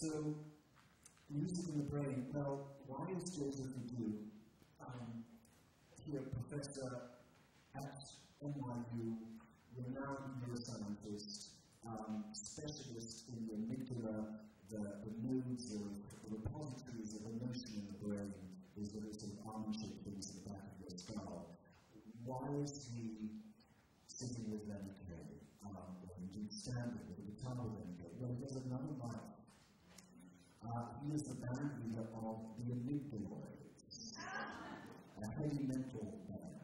So, music in the brain. Well, why is Joseph LeDoux, here professor at NYU, renowned neuroscientist, specialist in the amygdala, the nodes of the repositories of emotion in the brain, is the sort of arm-shaped things at the back of your skull. Why is he sitting with Lenny Kaye, or indeed standing with a guitar with Lenny Kaye? Well, he has another life. He is the band leader of the Amygdaloids, a heavy metal band.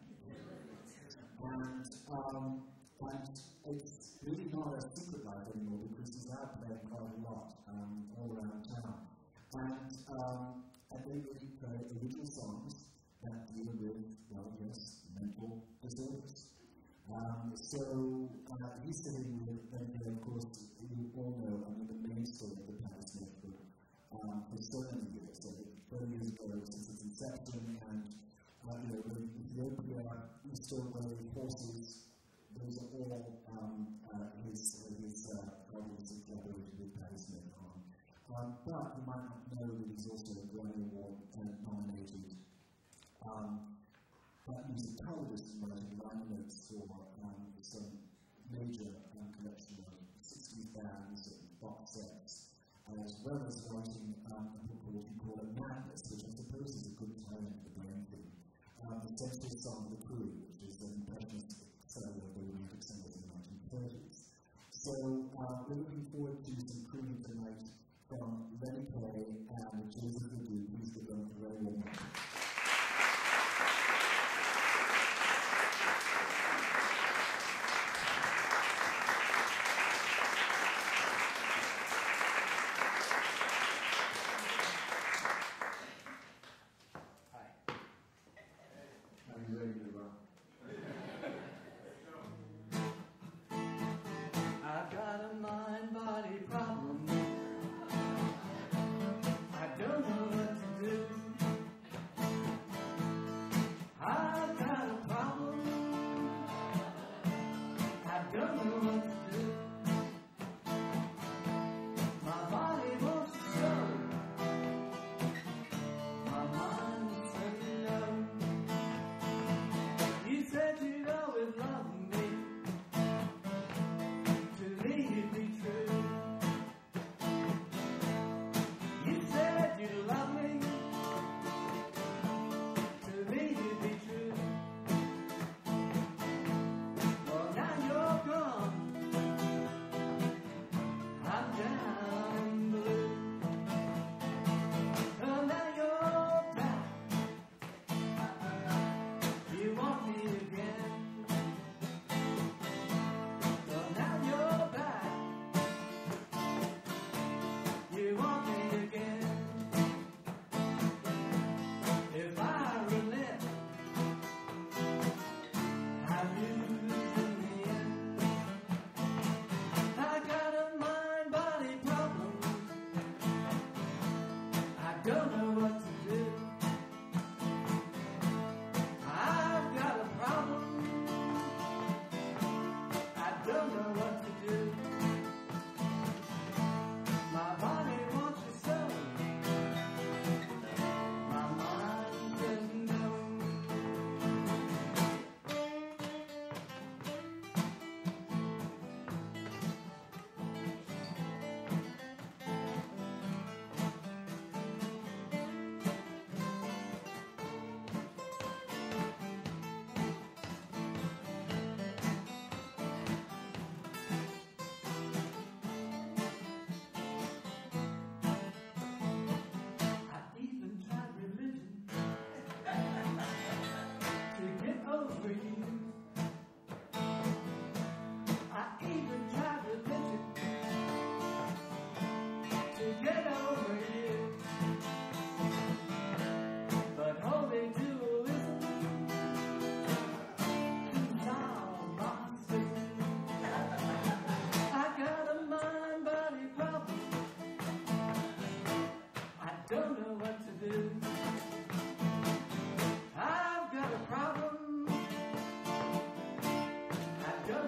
And it's really not a secret life anymore because he's out playing quite a lot all around town. And they really play original songs that deal with, well, yes, mental disorders. So he's sitting with, and of course, you all know, I mean, the mainstay of the Patti Smith Band for so many years, so 30 years ago since its inception, and with Ethiopia, Easter Way, Horses, those are all his albums he collaborated with Patti Smith on. But you might not know that he's also a Grammy Award nominated musicologist and writing line notes for some major collection of 60s bands and box sets, as well as writing a book called You Call It Madness, which I suppose is a good tie-in to the brain thing. The central song of the Crew, which is an impressionist solo of the romantic singers in the 1930s. So we're looking forward to some crooning tonight from Lenny Kaye and Joseph LeDoux. Please give them a very warm welcome.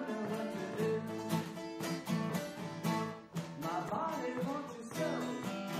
My body wants you so.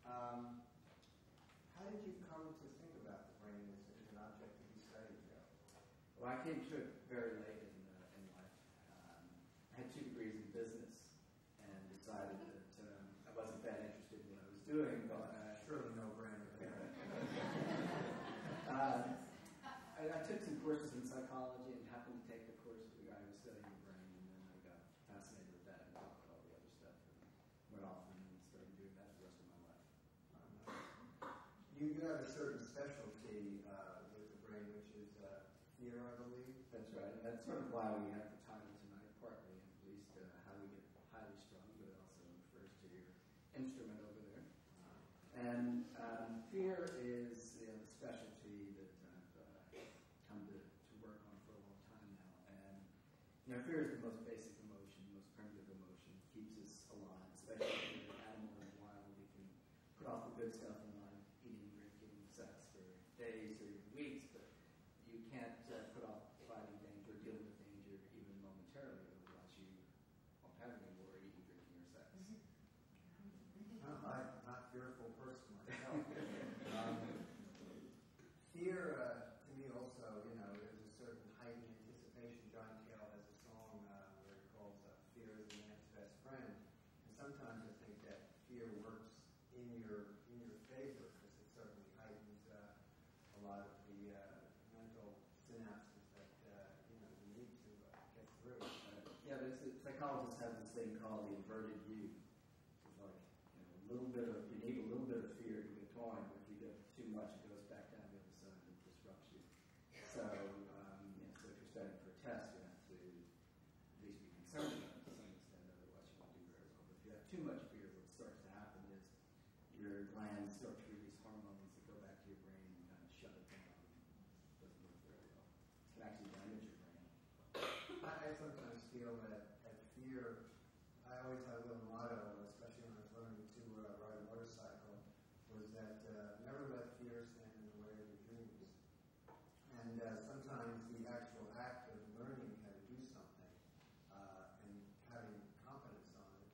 How did you come to think about the brain as an object to be studied, Joe? Well, I came to it very late in life. I had 2 degrees in business and decided that I wasn't that interested in what I was doing. But surely no brainer there. I took some courses in psychology and happened to take the course with the guy who was studying the brain, and then I got fascinated with that and dropped all the other stuff and went off and started doing that the rest of my life. You have a certain specialty with the brain, which is fear, I believe. That's right, and that's sort of why we have the title tonight, partly at least how we get highly strung, but it also refers to your instrument over there. And fear is the specialty that I've come to work on for a long time now. And fear is the most basic emotion, the most primitive emotion. It keeps us alive, especially if you're an animal in the wild. We can put off the good stuff in life, eating, drinking, sex for days or even weeks, but you can't put off fighting danger, dealing with danger even momentarily, otherwise you won't have any more eating, drinking, or sex. I'm not a fearful person myself. Fear, to me also, there's a certain heightened anticipation. John Cale has a song where he calls fear is a man's best friend. And sometimes I think that fear works in your favor because it certainly heightens a lot of the mental synapses that you need to get through. Psychologists have this thing called the inverted U. It's like you need a little bit of fear to get going, but if you get too much, it goes back down the other side and disrupts you. So, so if you're studying for a test, you have to at least be concerned about it to some extent, otherwise you won't do very well. But if you have too much fear, what starts to happen is your glands start to release hormones that go back to your brain and kind of shut it down. It doesn't work very well. It can actually damage your brain. I sometimes feel that fear, I always had a little motto, especially when I was learning to ride a motorcycle, was that never let fear stand in the way of your dreams. And sometimes the actual act of learning how to do something and having confidence on it,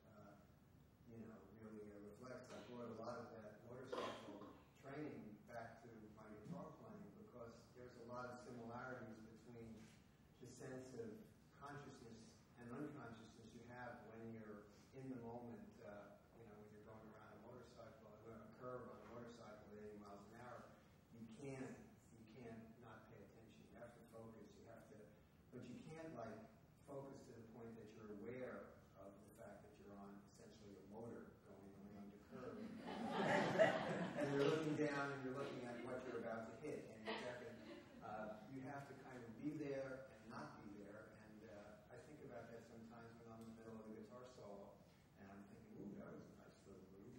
really reflects. I brought a lot of that motorcycle training back to my guitar playing because there's a lot of similarities between the sense of consciousness and unconsciousness you have when you're in the moment, when you're going around a motorcycle, a curve on a motorcycle at 80 miles an hour, you can't not pay attention. You have to focus. But you can't focus to the point that you're aware of the fact that you're on essentially a motor going around a curve, and you're looking down and you're looking at what you're about to hit. And you have to kind of be there and not be there. And I think about that sometimes when I'm in the middle of a guitar solo, and I'm thinking, ooh, that was a nice little groove,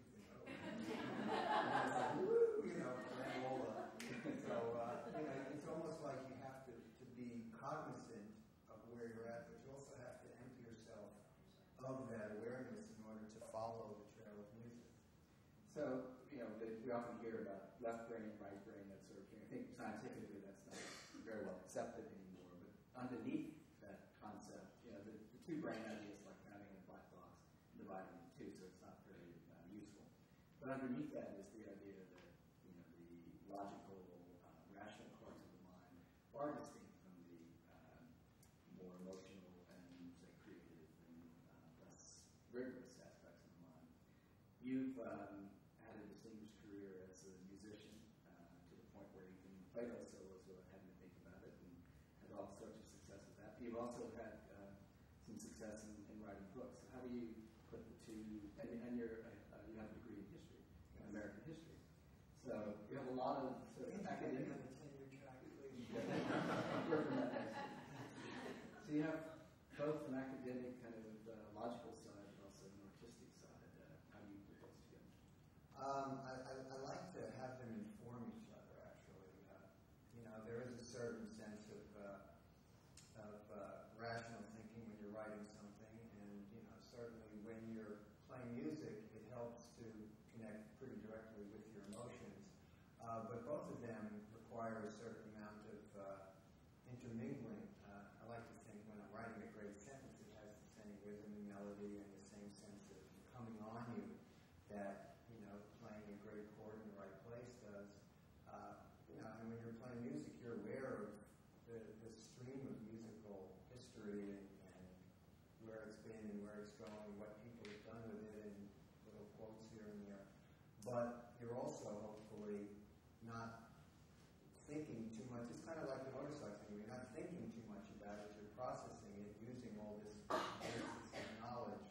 and it's like, woo, granola. So, it's almost like you have to be cognizant of where you're at, but you also have to empty yourself of that awareness in order to follow the trail of music. So, we often hear about left brain, right brain, that sort of thing. I think scientifically that's not very well accepted anymore, but underneath that concept, the 2 brain ideas like having a black box and dividing it into 2, so it's not very useful. But underneath that is the idea that the logical, rational parts of the mind are distinct from the more emotional and creative and less rigorous aspects of the mind. You've had a distinguished career as a musician to the point where you can play those solos without having to think about it, and had all sorts of success with that. But you've also had some success in writing books. So how do you put the two? And you have a degree in history, in American history. So you have a lot of sort of academic. On the tenure track, please. So you have both an academic kind of logical side, but also an artistic side. How do you put those together? I like to have them inform each other. Actually, there is a certain sense of rational thinking when you're writing something, and certainly when you're playing music, it helps to connect pretty directly with your emotions. But both of them require a certain amount of intermingling. I like to think when I'm writing a great sentence, it has the same rhythm and melody and the same sense of coming on you that playing a great history and where it's been and where it's going, what people have done with it, and little quotes here and there. But you're also hopefully not thinking too much. It's kind of like the motorcycle thing. You're not thinking too much about it. You're processing it using all this basic knowledge.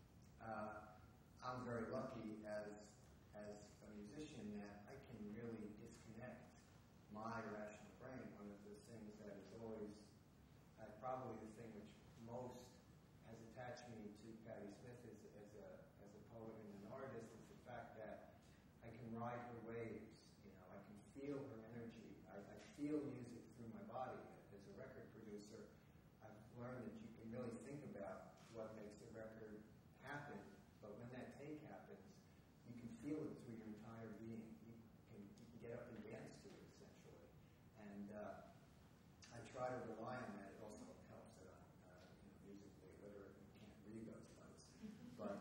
I'm very lucky as a musician that I can really disconnect my rational brain. One of the things that is always probably the thing which most has attached me to Patti Smith as a poet and an artist is the fact that I can ride her waves. You know, I can feel her energy. I feel music through my body. As a record producer, I've learned that you can really think about what makes a record happen, but when that take happens, you can feel it through your entire being. You can get up and dance to it, essentially. And I try to rely on that. It also helps that I'm musically illiterate and can't read those notes. But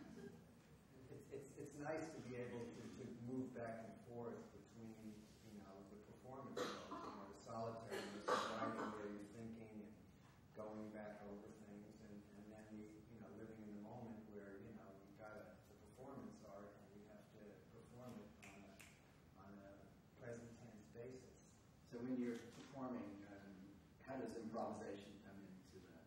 it's nice to be able to move back and forth between, the performance, the solitariness of writing where you're thinking and going back over things, and then living in the moment where, you've got the performance art and you have to perform it on a present tense basis. So when you're performing, how does improvisation come into that?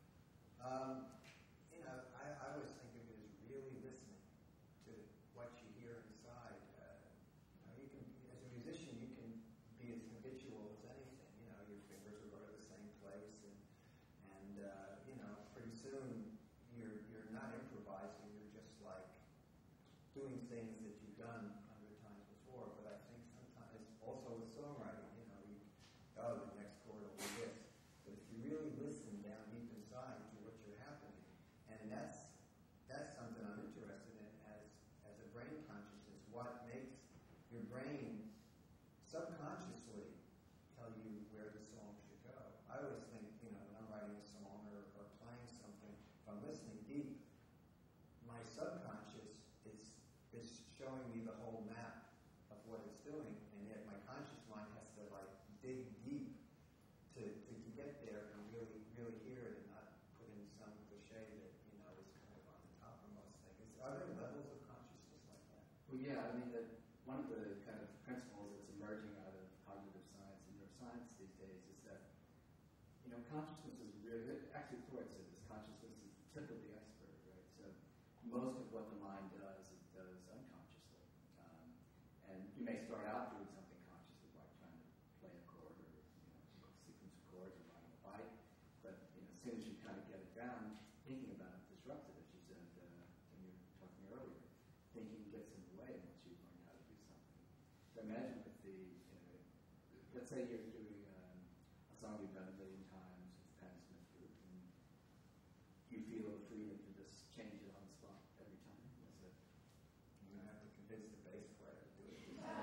I always think of it as really listening to what you hear inside. You can, as a musician, you can be as habitual as anything. Your fingers will go to the same place, and pretty soon you're not improvising. You're just like doing things that you've done 100 times before. But I think sometimes also with songwriting, the next chord will be this. But if you really listen down deep inside to what you're happening, and that's something I'm interested in as a brain consciousness. What makes your brain subconsciously tell you where the song should go? I always think, when I'm writing a song or playing something, if I'm listening deep, my subconscious is showing me the whole map of what it's doing, and yet my conscious mind has to dig deep to get there and really hear it and not put in some cliche that is kind of on the top of most things. Are there levels of consciousness like that? Well, yeah, I mean, one of the kind of principles that's emerging out of cognitive science and neuroscience these days is that, consciousness is really, actually Freud said this, consciousness is the tip of the iceberg, right? So most of what the mind does, it does unconsciously. And you may start out doing something consciously, like trying to play a chord or, sequence of chords or riding a bike, but, as soon as you kind of get it down, thinking about it disrupts it, as you said when you were talking earlier. Thinking gets in the way once you learn how to do something. So imagine with let's say you're doing a song you've done a million times with Patti Smith Group, and you feel the freedom to just change it on the spot every time. I'm going to have to convince the bass player to do it.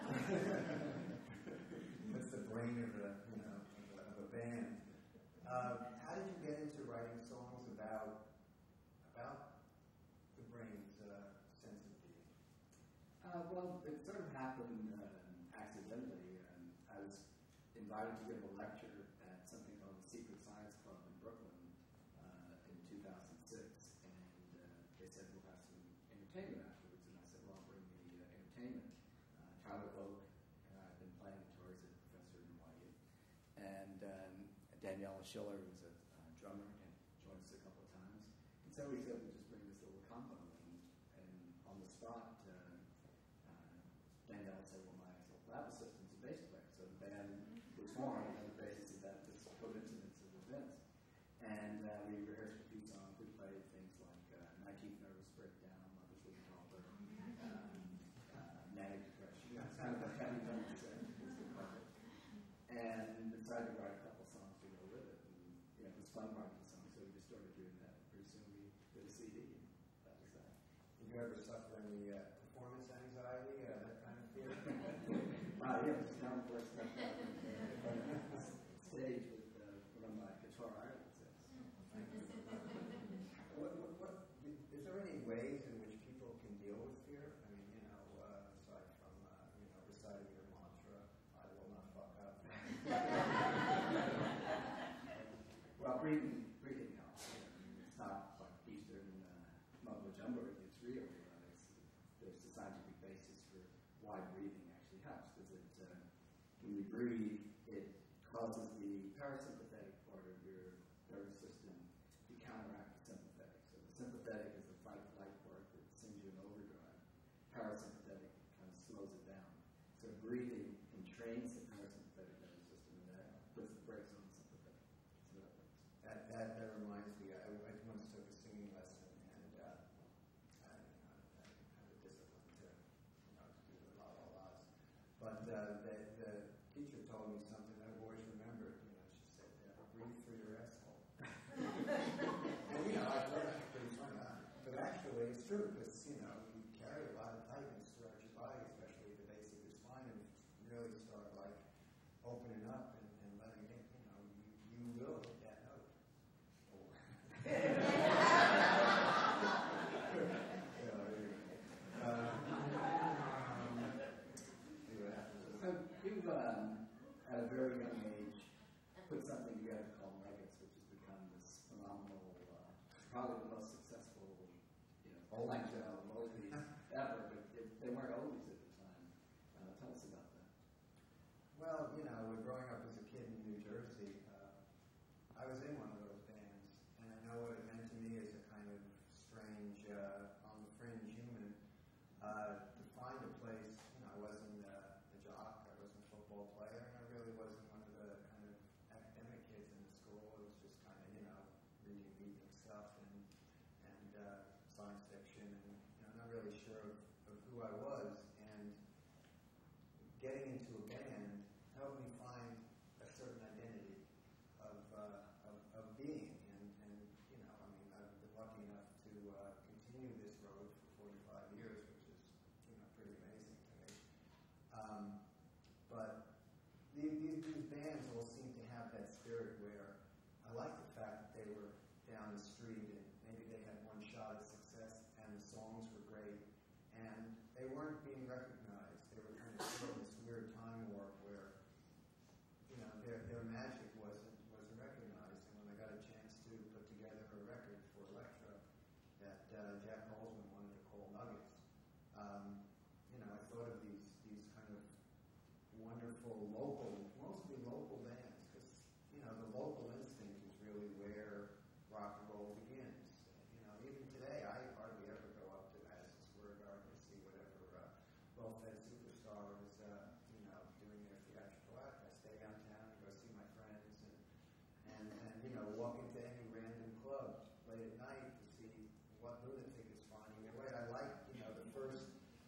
That's the brain of a band. How did you get into writing songs about the brain's sense of being? Well, it sort of happened accidentally. I was invited to give a lecture at something called the Secret Science Club in Brooklyn in 2006, and they said we'll have some entertainment afterwards, and I said, well, I'll bring the entertainment. Tyler Oak and I have been playing guitars at Professor NYU, and Daniela Schiller was a drummer and joined us a couple of times, and so we said we'd just bring this little combo, and on the spot, Daniela said, well, my lab assistant's a bass player, so the band was formed on the basis of this coincidence of events. And we rehearsed a few songs. We played things like 19th Nervous Breakdown, Mother's Little Helper, Manic Depression. That's kind of a heavy note to say. And decided to write a couple songs to go with it. And, it was fun writing the songs, so we just started doing that. Pretty soon we did a CD, and that was that. Did you ever suffer any performance anxiety, that kind of fear? Yeah, just down for a step stage with one of my guitar idols. Is there any ways in which people can deal with fear? I mean, aside from reciting your mantra, I will not fuck up. Well, breathing why breathing actually helps, because when you breathe, it causes the parasympathetic part of your nervous system to counteract the sympathetic. So the sympathetic is the fight-flight part that sends you in overdrive. Parasympathetic kind of slows it down. So breathing entrains the parasympathetic nervous system, and that puts the brakes on the sympathetic. So that works. That reminds me, I once took a singing lesson, and I have a discipline to do the la-la-las. But the teacher told me something I've always remembered. She said, breathe through your asshole. And I thought that was pretty funny. But actually, it's true, because, you carry a lot of tightness throughout your body, especially at the base of your spine, and you really start, opening up and letting it, you will hit that note. So you've, at a very young age, put something together called Nuggets, which has become this phenomenal, probably the most successful, oldies ever, but they weren't oldies at the time. Tell us about that. Well, growing up as a kid in New Jersey, I was in one of those bands, and I know what it meant to me as a kind of strange, on the fringe human, to find a place. I wasn't a jock, I wasn't a football player, and I really wasn't one of the kind of academic kids in the school. It was just kind of, reading beatnik stuff and science fiction, and not really sure of who I was. And getting into a band helped me find a certain identity of being. And I've been lucky enough to continue this road for 45 years, which is, pretty amazing to me. But these bands all seem to have that spirit where I like the fact that they were down the street and maybe they had one shot at success and the songs were great and they weren't being recognized. They were kind of still in this weird time warp where, their magic wasn't recognized. And when I got a chance to put together a record for Elektra that Jack Holzman wanted to call Nuggets, I thought of these kind of wonderful mostly local bands, because the local instinct is really where rock and roll begins. Even today, I hardly ever go up to Madison Square Garden to see whatever well-fed superstar is doing their theatrical act. I stay downtown and go see my friends and walk into any random club late at night to see what lunatic is finding their way. I like the first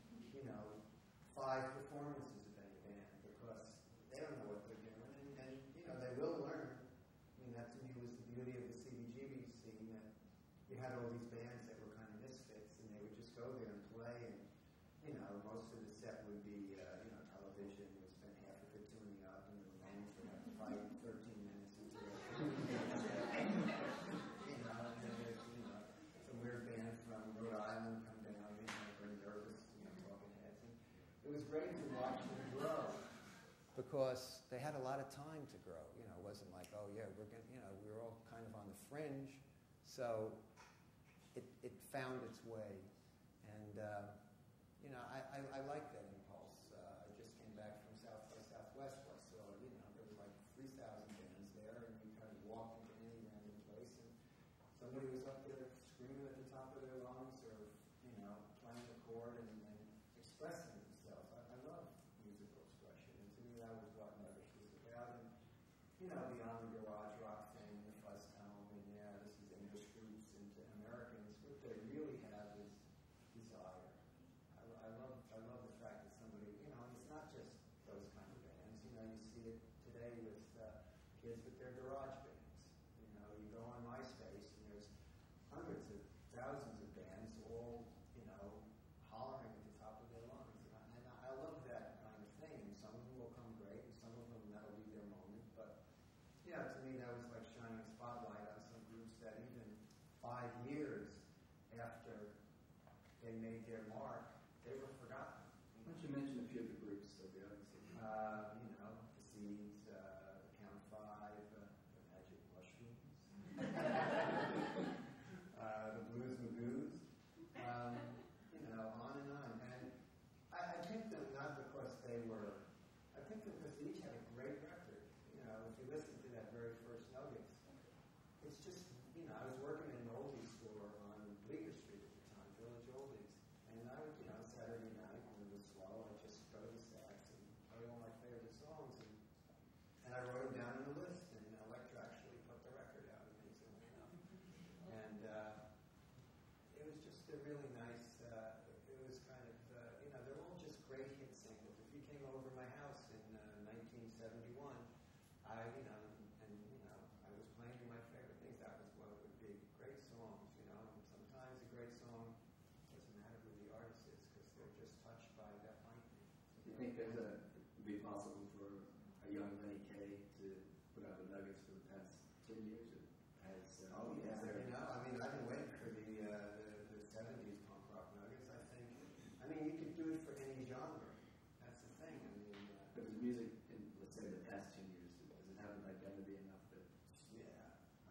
5 performances of any band, because they don't know what they're doing, and they will learn. That to me was the beauty of the CBGB scene, that you had all these bands that were kind of misfits, and they would just go there and play, and most of the set would be television. Would spend half of it tuning up, and the Ramones would have to fight 13 minutes into their and then there's some weird band from Rhode Island come down, very nervous, talking heads. And it was great to watch them grow, because they had a lot of time to grow. It wasn't like, oh yeah, we're gonna, we were all kind of on the fringe. So it found its way, and I like that impulse. I just came back from South by Southwest, where I saw there were like 3,000 bands there, and you kind of walked into any random place, and somebody was up there screaming at the top of their lungs, or playing a chord and expressing themselves. I love musical expression, and to me that was what Nuggets was about. And beyond the garage rock thing, the fuzz tone, and this is English groups into Americans, what they really have is desire. I love the fact that somebody, it's not just those kind of bands. You see it today with kids with their garage bands. You go on MySpace and there's hundreds of thousands of bands all, hollering at the top of their lungs. And I love that kind of thing. And some of them will come great, and some of them that'll be their moment. But to me that was like shining a spotlight on some groups that even 5 years after they made their mark, they were forgotten. Why don't you mention a few of the groups so the audience can the Seeds, the Count 5, the Magic Mushrooms, the Blues Magoos, on and on. And I picked them not 1971, I was playing my favorite things. That was what would be great songs, and sometimes a great song doesn't matter who the artist is because they're just touched by that lightning. Do you think it would be possible for a young Lenny Kaye to put out the nuggets for the past 10 years? I've been waiting for the 70s punk rock nuggets. I mean, you could do it for any genre. That's the thing. But the music in, let's say, the past 10 years, does it have an identity enough that? Yeah.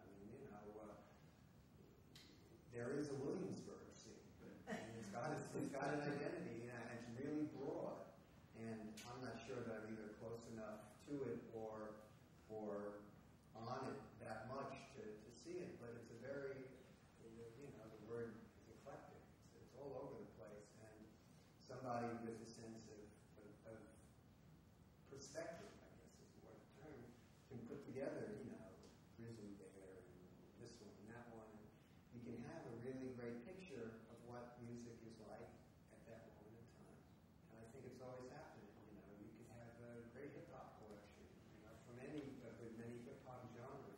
There is a Williamsburg scene, and it's got an identity, and it's really broad. And I'm not sure that I'm either close enough to it or on it that much to see it. But it's a very, the word is eclectic. It's all over the place, and somebody with a sense of perspective, I guess is more the term, can put together, Grizzly Bear and this one and that one. You can have a really great picture of what music is like at that moment in time. And I think it's always happening. You can have a great hip hop collection, from with many hip hop genres.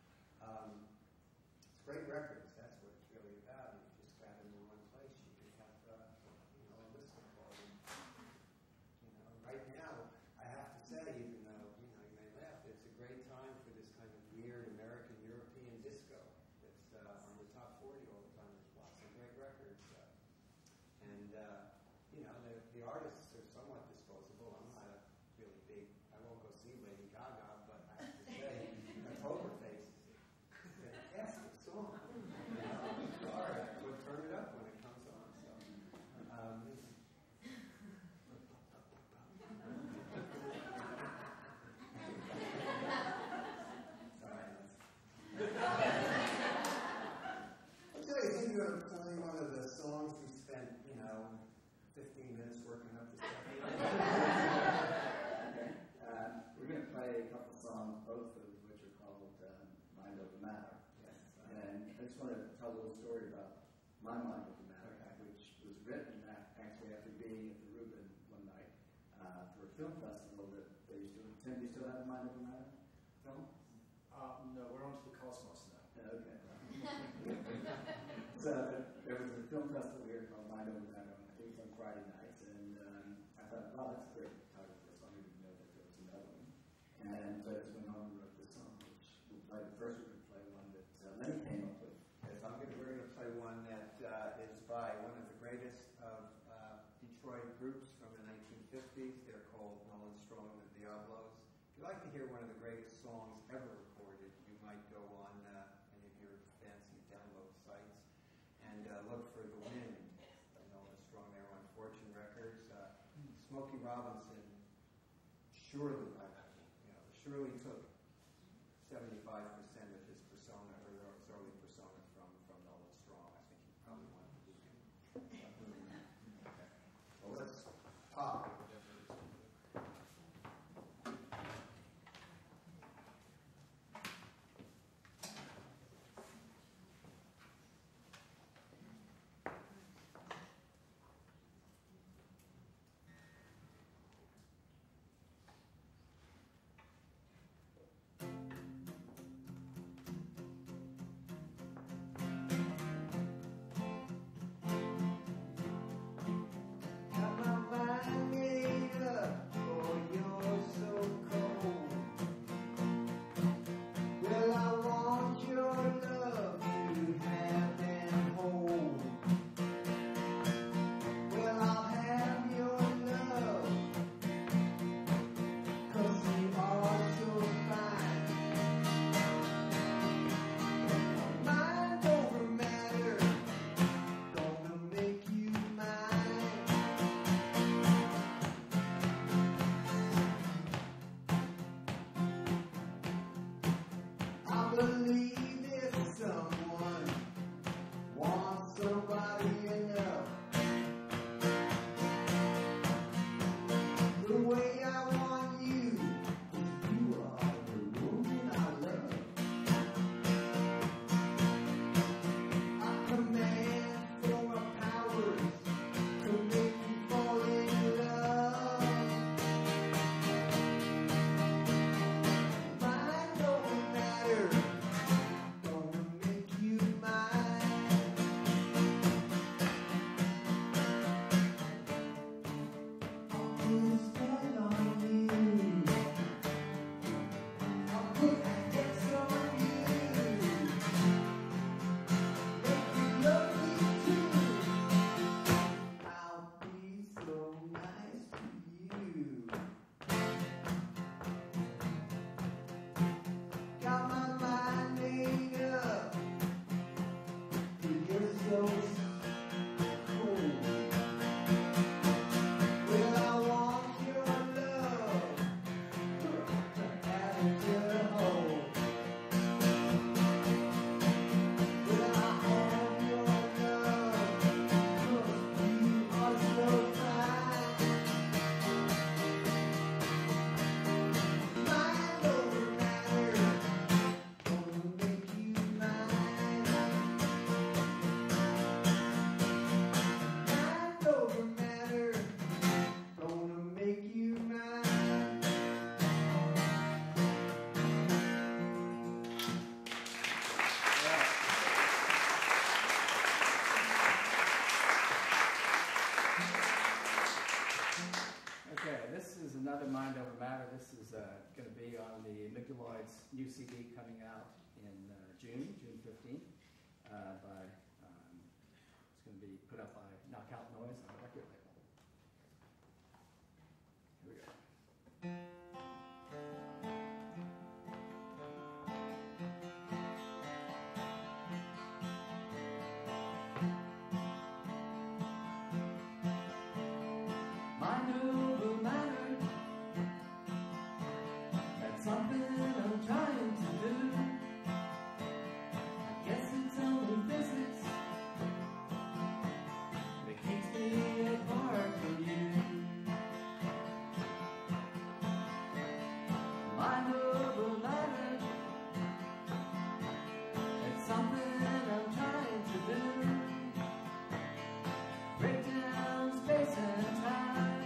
It's great records. That's what it's really about. You just got them in one place. You can have a list of all of them. Right now, I have to say, even though you may laugh, it's a great time for this kind of weird American European disco that's on the top 40 all the time. There's lots of great records, and the artists are somewhat disposable. I'm not a really big. I won't go see Lady Gaga, but I have to say, Poker Face is a fantastic song. Sorry, we'll turn it up when it comes on. So. You were playing one of the songs we spent, 15 minutes working up to stuff. We're going to play a couple songs, both of which are called Mind Over Matter. Yes. And I just want to tell a little story about my Mind Over Matter, which was written actually after being at the Rubin one night for a film festival that they used to attend. Do you still have Mind Over Matter film? No, we're on to the cosmos now. Okay. So there was a film festival here called Mind Over Matter, I think on Friday nights, and I thought, wow, that's a great title for a song. I didn't know that there was another one. And so I just went home and wrote this song, which we'll play. First we're going to play one that Lenny came up with. Yes, we're going to play one that is by one of the greatest of Detroit groups from the 1950s. They're called Nolan Strong and the Diablos. If you'd like to hear one of the greatest songs ever recorded, you might go on any of your fancy download sites and look for The Wind by Nolan Strong. They're on Fortune Records. Smokey Robinson surely took 75% of his persona, or his early persona, from Nolan Strong. I think he probably wanted to do him. Okay. So let's pop. Okay, this is another Mind Over Matter. This is going to be on the Amygdaloids new CD coming out in June 15th. It's going to be put up by Knockout Noise on a record label. Here we go. Something I'm trying to do. I guess it's only physics that keeps me apart from you. Mind over matter. It's something I'm trying to do. Break down space and time.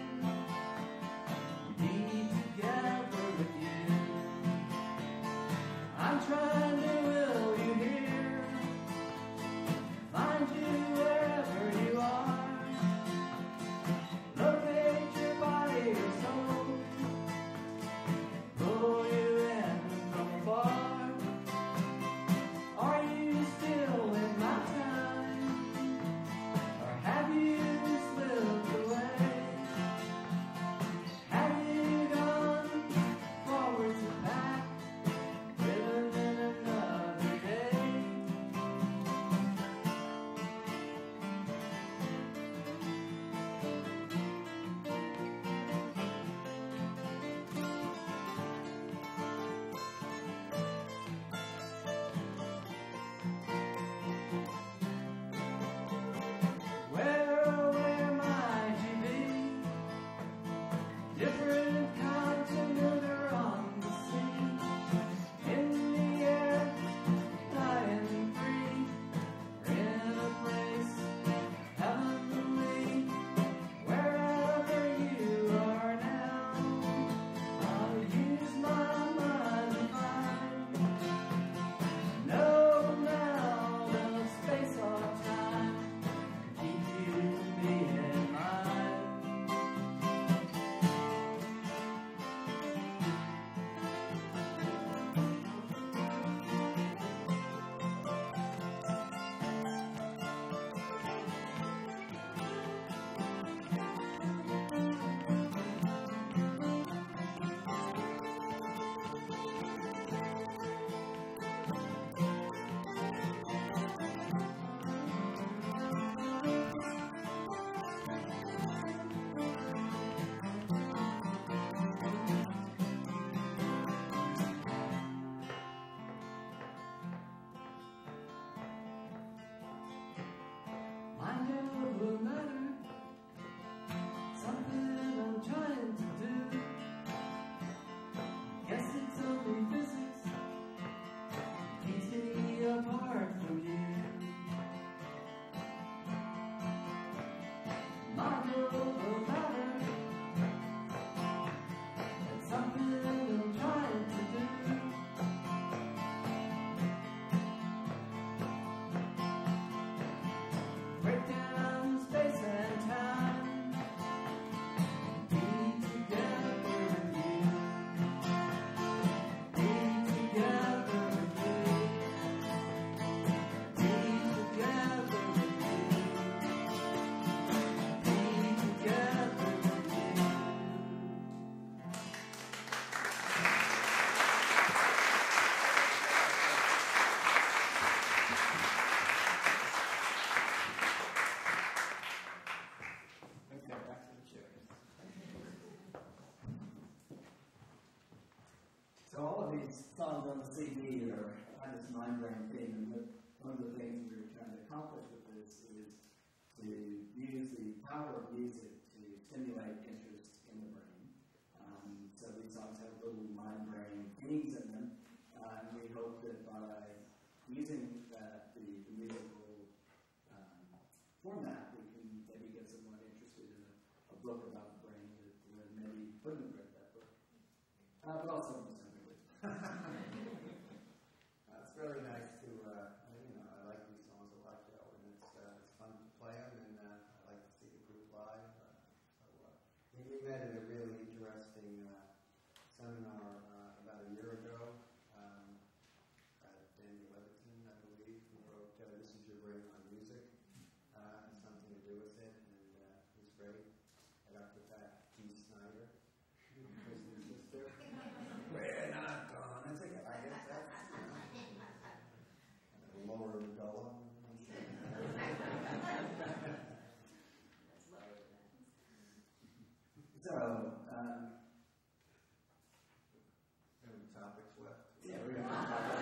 Be together with you. I'm trying to will you here, find you wherever you are, locate your body or soul, pull you in from afar. Are you still in my time, or have you slipped away? Have you gone forwards and back? Living another day. Where might you be? Different continent or on the sea, in the air, flying free, or in a place heavenly. Wherever you are now, I'll use my mind to find no amount of space or time to keep you and me in mind. Mind over matter, something I'm trying to do. Guess it's only physics keeps me apart from you. Mind over matter, it's something I'm trying to do. Break down space and time. Be together with you. Be together with you. Be together with you. Be together with you. Okay, back to the chairs. So all of these songs on the CD are kind of this mind-brain thing, and one of the things we were trying to accomplish with this is to use the power of music to stimulate interest in the brain. So these songs have little mind-brain themes in them, and we hope that by using the musical format, we can maybe get someone interested in a book about the brain that maybe wouldn't have read that book. But also something. It's really nice to, I like these songs a lot, Joe, and it's fun to play them, and I like to see the group live. We met at a really giving a seminar about a year ago. Daniel Levitin, I believe, who wrote This Is Your Brain on Music, and something to do with it, and it was great. And Dr. Patti Snyder, Kristen's sister. We're not gonna take it. I guess that's lower Amygdala. So, any topics left? yeah, we're going to talk about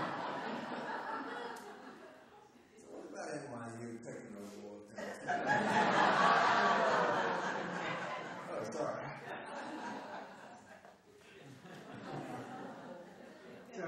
So what about NYU taking over all the time? Oh, sorry. So,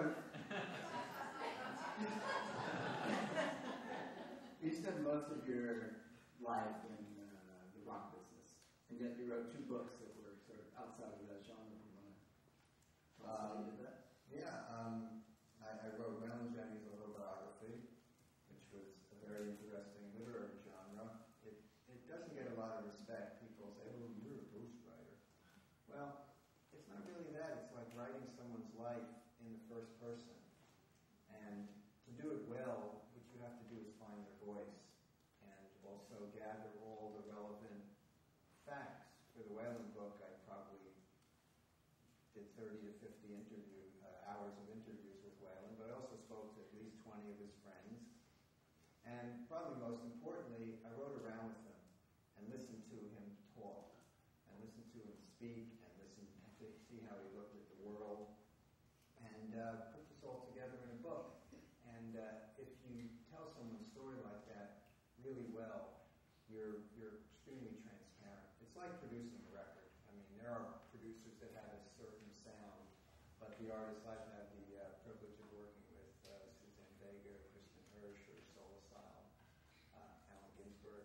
you spent most of your life in the rock business, and yet you wrote 2 books that were sort of outside of that genre. You want to tell us how you did that? Yeah, I wrote Waylon Jennings' autobiography, which was a very interesting literary genre. It doesn't get a lot of respect. People say, "Oh, you're a ghostwriter." Well, it's not really that. It's like writing someone's life in the first person. And to do it well, what you have to do is find their voice and also gather all the relevant facts. For the Waylon book, I probably did 30 to 50 hours of interviews with Waylon, but I also spoke to at least 20 of his friends. And probably most importantly, I rode around with him and listened to him talk, and listened to him speak, and listened to see how he looked at the world, and put this all together in a book. And if you tell someone's story like that really well, you're extremely transparent. It's like producing a record. I mean, there are producers that have a certain sound, but the artists I've had the privilege of working with, Suzanne Vega, Kristen Hirsch, or Soul Asylum, Allen Ginsberg,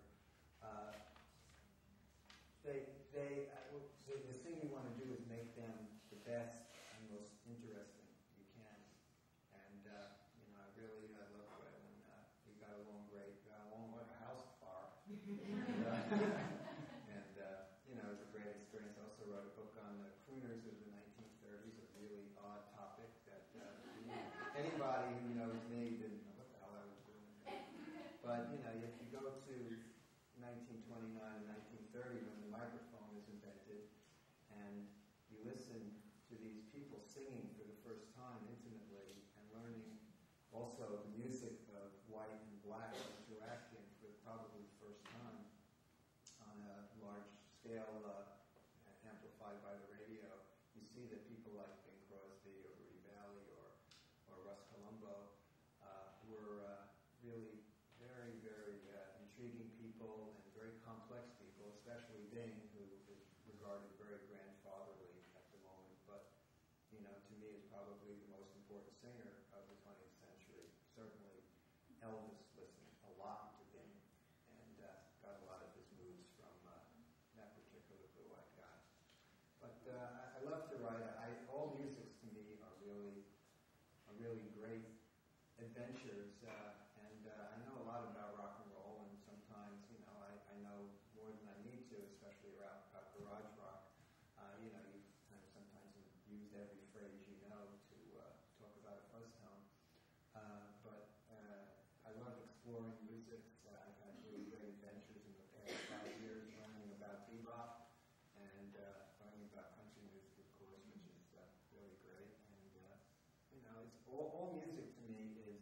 the thing you want to do is make them the best and most interesting you can. And I really love Waylon. We got along great. We got along like a house fire. And it was a great experience. I also wrote a book on the crooners of the 1930s, a really odd topic that anybody who knows me didn't know what the hell I was doing. But, if you go to 1929 and 1930 when the microphone is invented, and you listen to these people singing for the first time intimately and learning also the music of white and black interacting for probably the first time on a large scale amplified by the radio, you see that people like Bing Crosby or Rudy Valley or Russ Columbo were really very, very intriguing people and very complex people, especially Bing, who is regarded very grandfatherly at the moment, but to me is probably the most important singer of the 20th century. Certainly Elvis listened a lot to Bing and got a lot of his moves from that particular blue-eyed guy. But I love to write. All musics to me are really great adventures, and I know a lot about rock and roll, and sometimes I know more than I need to, especially about garage rock. You kind of sometimes use every phrase to talk about a fuzz tone. But I love exploring music. I've had really great adventures in the past 5 years learning about bebop and learning about country music, of course, which is really great. And it's all music to me is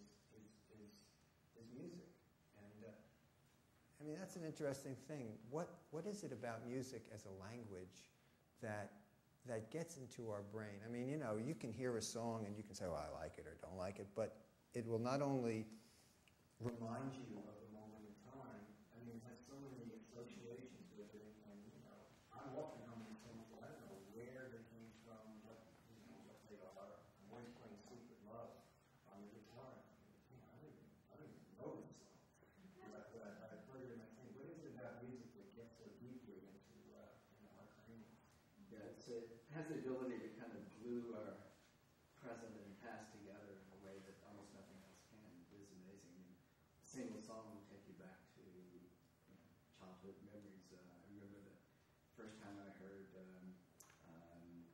music. And that's an interesting thing. What is it about music as a language that gets into our brain? I mean, you can hear a song and you can say, "Oh, I like it," or "Don't like it," but it will not only remind you of the moment in time. I mean, it has so many associations with it, and I'm walking on these songs. I don't know where they came from, what they are. I'm always playing "Secret Love" on the guitar. I don't even know this song. But I've heard it and I think, what is it about music that gets so deeply into our cranium? Yeah, it has the ability to kind of glue our present and past together in a way that almost nothing else can. It is amazing. A single song will take you back to childhood memories. I remember the first time I heard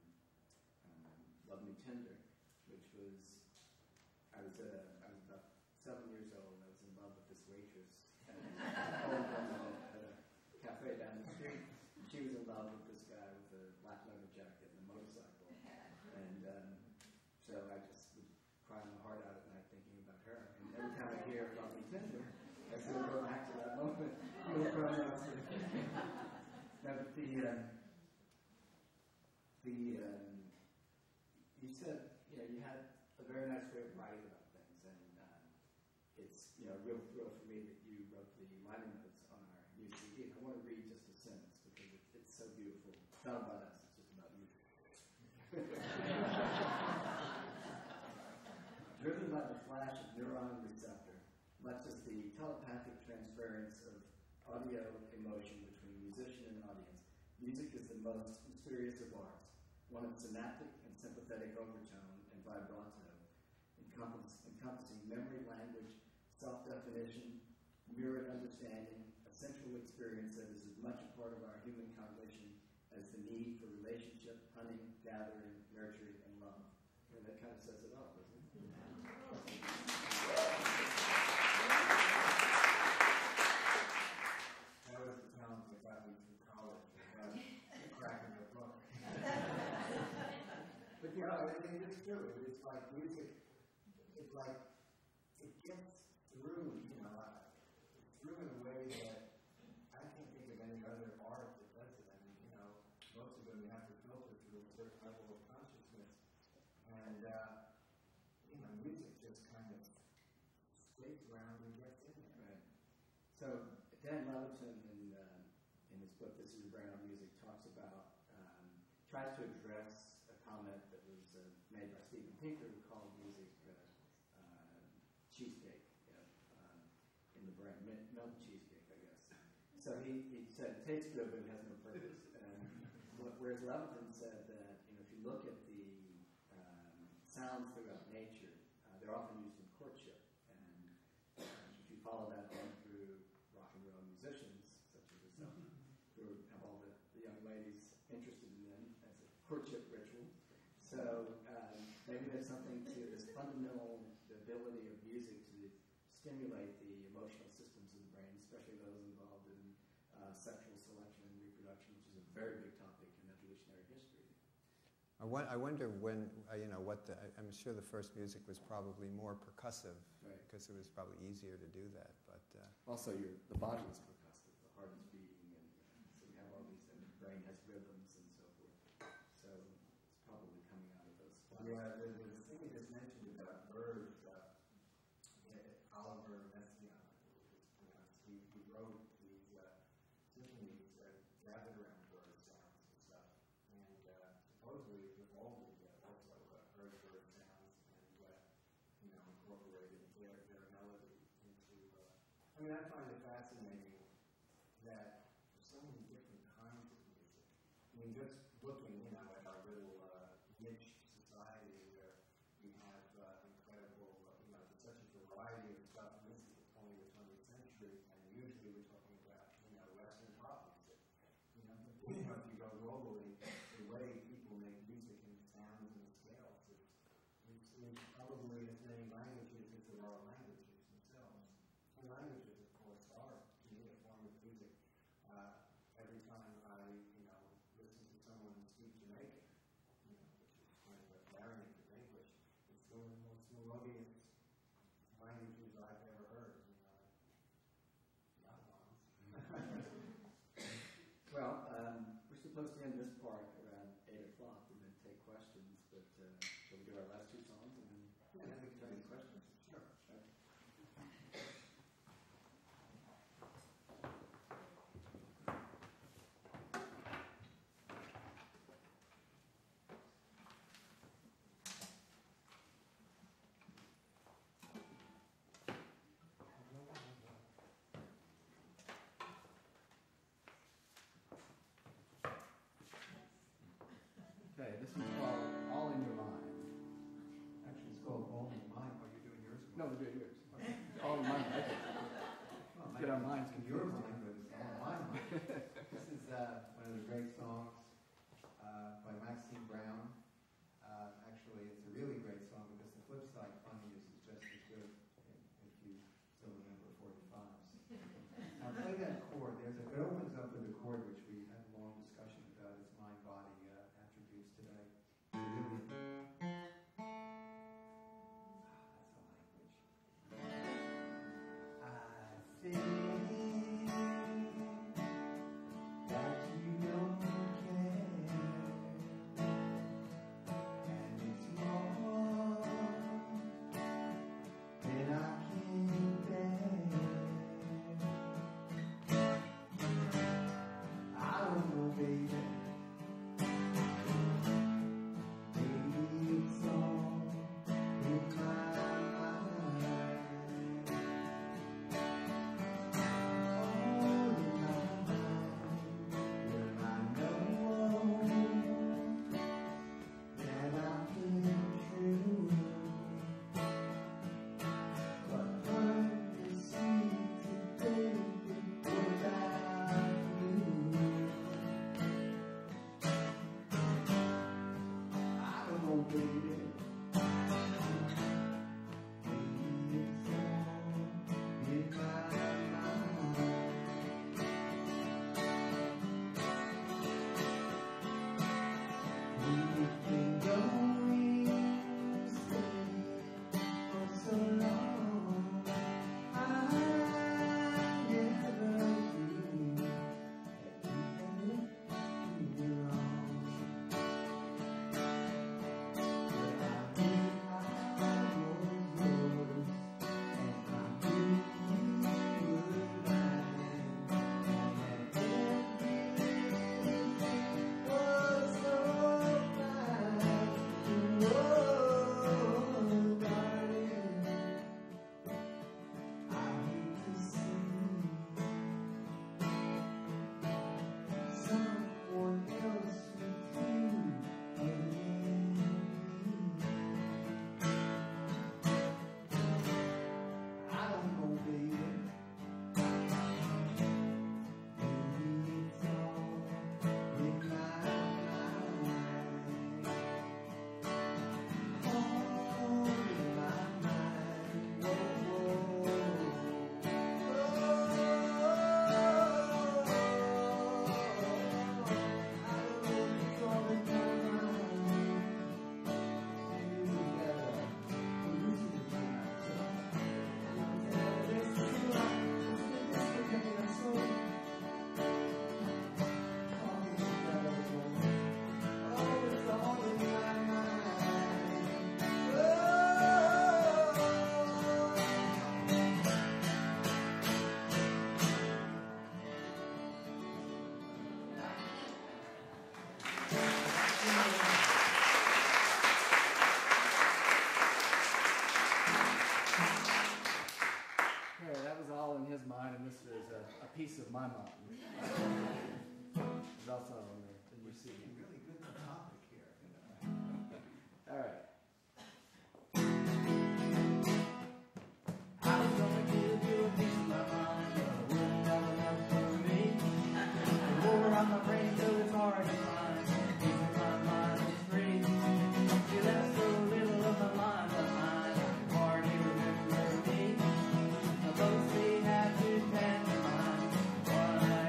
Love Me Tender, which was, I was about 7 years old, and I was in love with this waitress at a cafe down the street. She was in love with this guy with a black leather jacket and a motorcycle. And so I just would cry my heart out at night thinking about her. And every time I hear Love Me Tender, I sort of go back to that moment. You'll cry out to you said, you had a very nice way of writing about things, and it's, a real thrill for me that you wrote the liner notes on our new CD. I want to read just a sentence because it's so beautiful. It's not about us, it's just about you. Driven by the flash of neuron receptor, much as the telepathic transference of audio emotion between musician and audience, music is the most mysterious of arts, one of synaptic and sympathetic overtone and vibrato, encompassing memory, language, self-definition, mirrored understanding, a central experience that is as much a part of our human cognition as the need for relationship, hunting, gathering, nurturing, and love. And that kind of says it all, doesn't it? That was the talent that got me through college without cracking the book. But it's true. It's like music. It's like it gets through. Through in a way that I can't think of any other art that does it. I mean, most of them you have to filter through a certain level of consciousness, and music just kind of skates around and gets in there. Right. So Dan Levitin in his book "This Is Your Brain on Music" talks about tries to address a comment that was made by Steven Pinker, who called music cheesecake in the brain, milk cheesecake, I guess. So he said it tastes good, but it has no purpose. Whereas Levitin said that if you look at the sounds throughout nature, they're often used in courtship, and if you follow that on through rock and roll musicians such as yourself, who have all the young ladies interested in them as a courtship ritual. So maybe there's something to this fundamental ability of music to stimulate the emotional systems of the brain, especially those involved in sexual selection and reproduction, which is a very big topic in evolutionary history. I wonder when, I'm sure the first music was probably more percussive, right, because it was probably easier to do that. But also the body is percussive, the heart is beating, and so we have all these, and the brain has rhythms and so forth. So it's probably coming out of those spots. Yeah, the thing you just mentioned about birds, Oliver Messiaen, he wrote these symphonies gathered around bird sounds and stuff, and supposedly it evolved also heard bird sounds and incorporated their melody into. I find it fascinating that there's so many different kinds of music. Just looking, at our little niche society where we have incredible, such a variety of stuff. And this is the 20th or 20th century, and usually we're talking about, Western pop music. If you go globally, the way people make music and sounds and scales, it's probably as many languages as there are languages themselves. And languages, of course, are, to me, a form of music. Every time I, listen to someone speak Jamaican, which is kind of a variant of English, it's one of the most melodious languages I've ever heard. Well, we're supposed to end this part around 8 o'clock. We're going to take questions, but shall we do our last two songs and then we can take questions? Sure. Okay, this is called All in Your Mind. Actually, it's called All in Mind. Oh, you're doing yours? No, we're doing yours. Okay. All in Mind. Get our minds confused. Your mind, but it's all my mind. This is one of the great songs by Maxine Brown. Actually, Piece of my mind. It's also on the new CD. Really good topic here. All right. I was gonna give you a piece of my mind, but it wouldn't have enough for me. The more on my brain, so it's hard to find. A piece of my mind is free. You left so little of my mind behind. I can hardly remember me. I mostly have to pass your mind.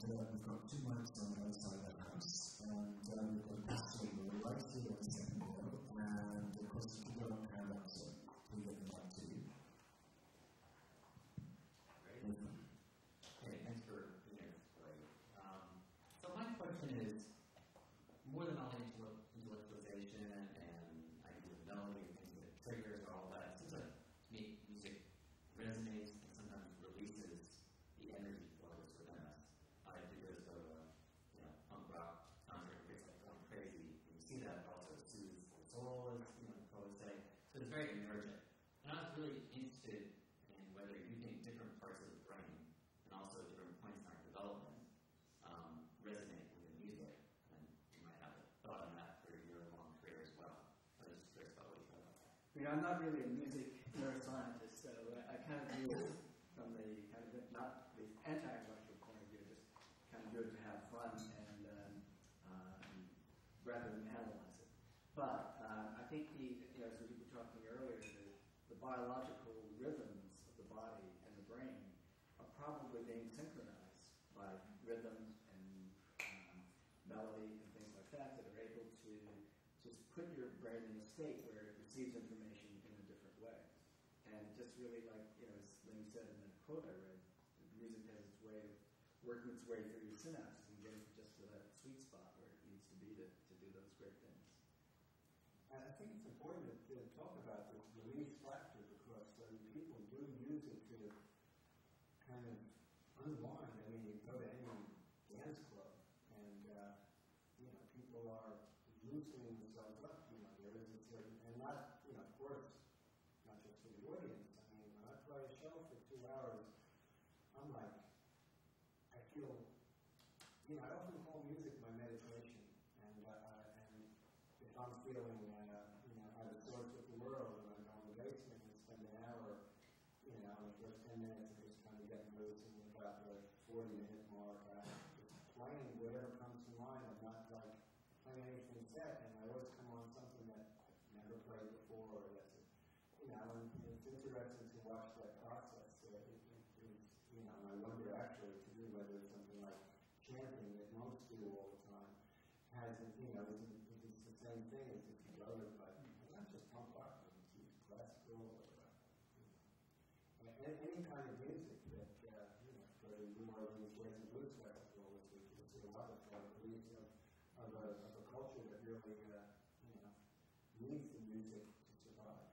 we've got 2 mics on the other side of the house, and we've got a question right here on the second row, and of course you can go on hand up so we get the mic to you. Great. Okay, thanks for being here. Great. So my question is, more than all the intellectualization and ideas of melody and things that triggers or all that, it seems like to me music resonates and sometimes releases the energy flows within us. I have videos of punk rock concert where it's like going crazy. And you see that, but also soothes the soul, as poets say. So it's very emergent. And I was really interested in whether you think different parts of the brain and also different points in our development resonate with the music. And you might have a thought on that for your long career as well. I was just curious about what you thought about that. I'm not really a music neuroscientist, so I kind of view it from the kind of not the anti-intellectual point of view, just kind of do it to have fun and rather than analyze it. But I think as we were talking earlier, the biological rhythms of the body and the brain are probably being synchronized by rhythms and melody and things like that are able to just put your brain in a state where it receives information in a different way. And just really like, as Lenny said in that quote I read, music has its way of working its way through your synapses and getting just to that sweet spot where it needs to be to do those great things. I think it's important to talk about this release factor because people do use it to kind of unwind. I mean, you go to any dance club and, people are loosening themselves up. There is a certain, and not, of course, not just for the audience. I mean, when I play a show for 2 hours, I'm like, I feel, I often call music my meditation. And if I'm feeling, out of sorts with the world, and I go in the basement and spend an hour, in the first 10 minutes, and just kind of getting loose, and about the 40-minute mark, just playing whatever comes to mind. I'm not like playing anything set, and I always come on something that I've never played before, or that's, and it's interesting to watch that process. And I wonder actually to do whether it's something like chanting that monks do all the time has, it's the same thing as if you go to, like, not just punk rock, but it's classical or any kind of music that, go to New Orleans Jazz and Blues Festival this week, you see a lot of release of a culture that really, needs the music to survive.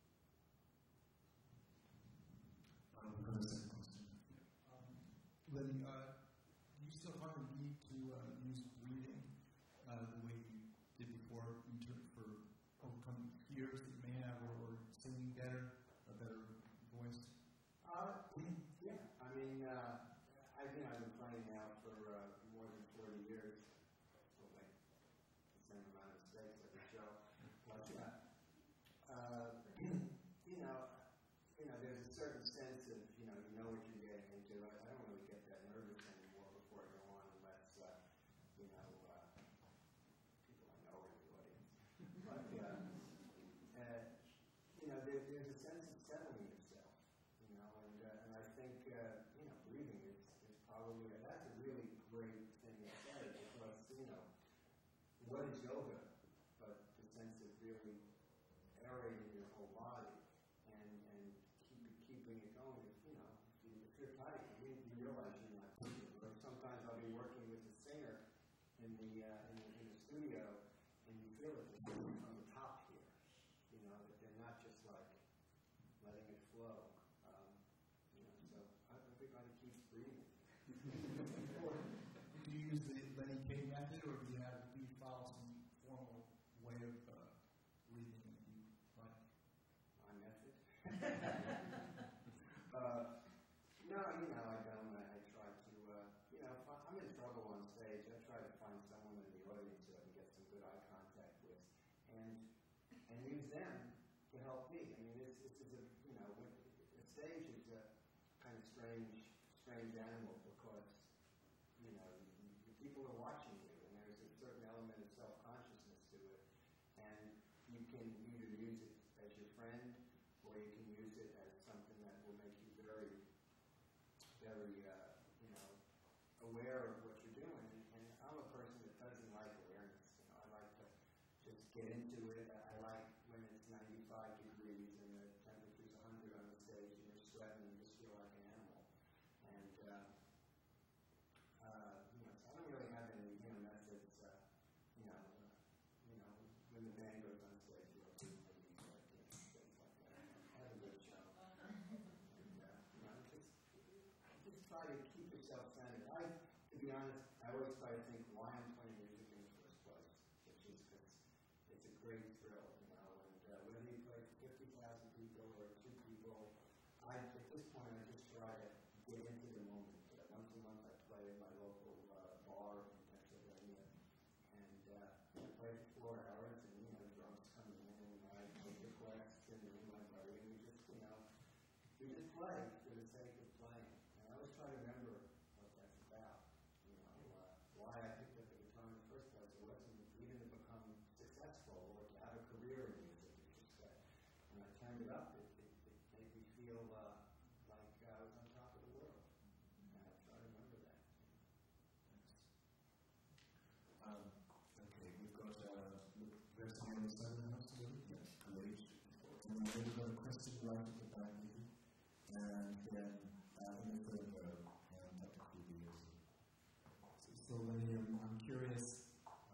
Lenny, do you still find the need to use breathing the way you did before for overcoming fears that you may have, or singing better, a better voice? Yeah. I mean, I've been playing now for more than 40 years. So like the same amount of mistakes every show. But there's a certain sense of you know what you're getting into. I don't really get that nervous anymore before I go on, unless people I know are in the audience. But there's a sense of settling yourself, and I think breathing is probably that's a really great thing to say because what is yoga but the sense of really aerating your whole body and keeping it going. If you're tight, you realize you're not breathing. Or sometimes I'll be working with a singer in the studio, and you feel it on the top here. That they're not just like letting it flow. So I think I keep breathing. Do you use the Lenny Kaye method, or do you follow some formal way of breathing that you like? My method? No, I don't. I try to, if I'm in trouble on stage, I try to find someone in the audience who I can get some good eye contact with, and use them to help me. I mean, this is a stage is a kind of strange animal because, the people are watching you, and there's a certain element of self-consciousness to it, and you can either use it as your friend, or you can use it as something that will make you very, very, aware of what you're doing. And I'm a person that doesn't like awareness. I like to just get into it. I like when it's 95 degrees and the temperature's 100 on the stage and you're sweating and you just feel like an animal. And so I don't really have any methods. When the band goes on stage, things like that. Have a good show. And just try to keep yourself centered. To be honest, I always try to think why I'm playing music in the first place, which is because it's a great thrill, and whether you play for 50,000 people or 2 people, at this point I just try to get into the moment. Once a month I play at my local bar in Pennsylvania, and I play for 4 hours, and drums come in, and I take requests, and me and my buddy, and we just play for the sake of playing. And I always try to remember what that's about. Why I picked up the guitar in the first place. It wasn't even to become successful or to have a career in music. It's just that when I turned it up, it made me feel like I was on top of the world. And I try to remember that. Okay, we've got there's someone on the side of the house today. Yeah, great. And then we've got a question right at the back here. And then in the third row, Dr. Kubi is. So Lenny, I'm curious,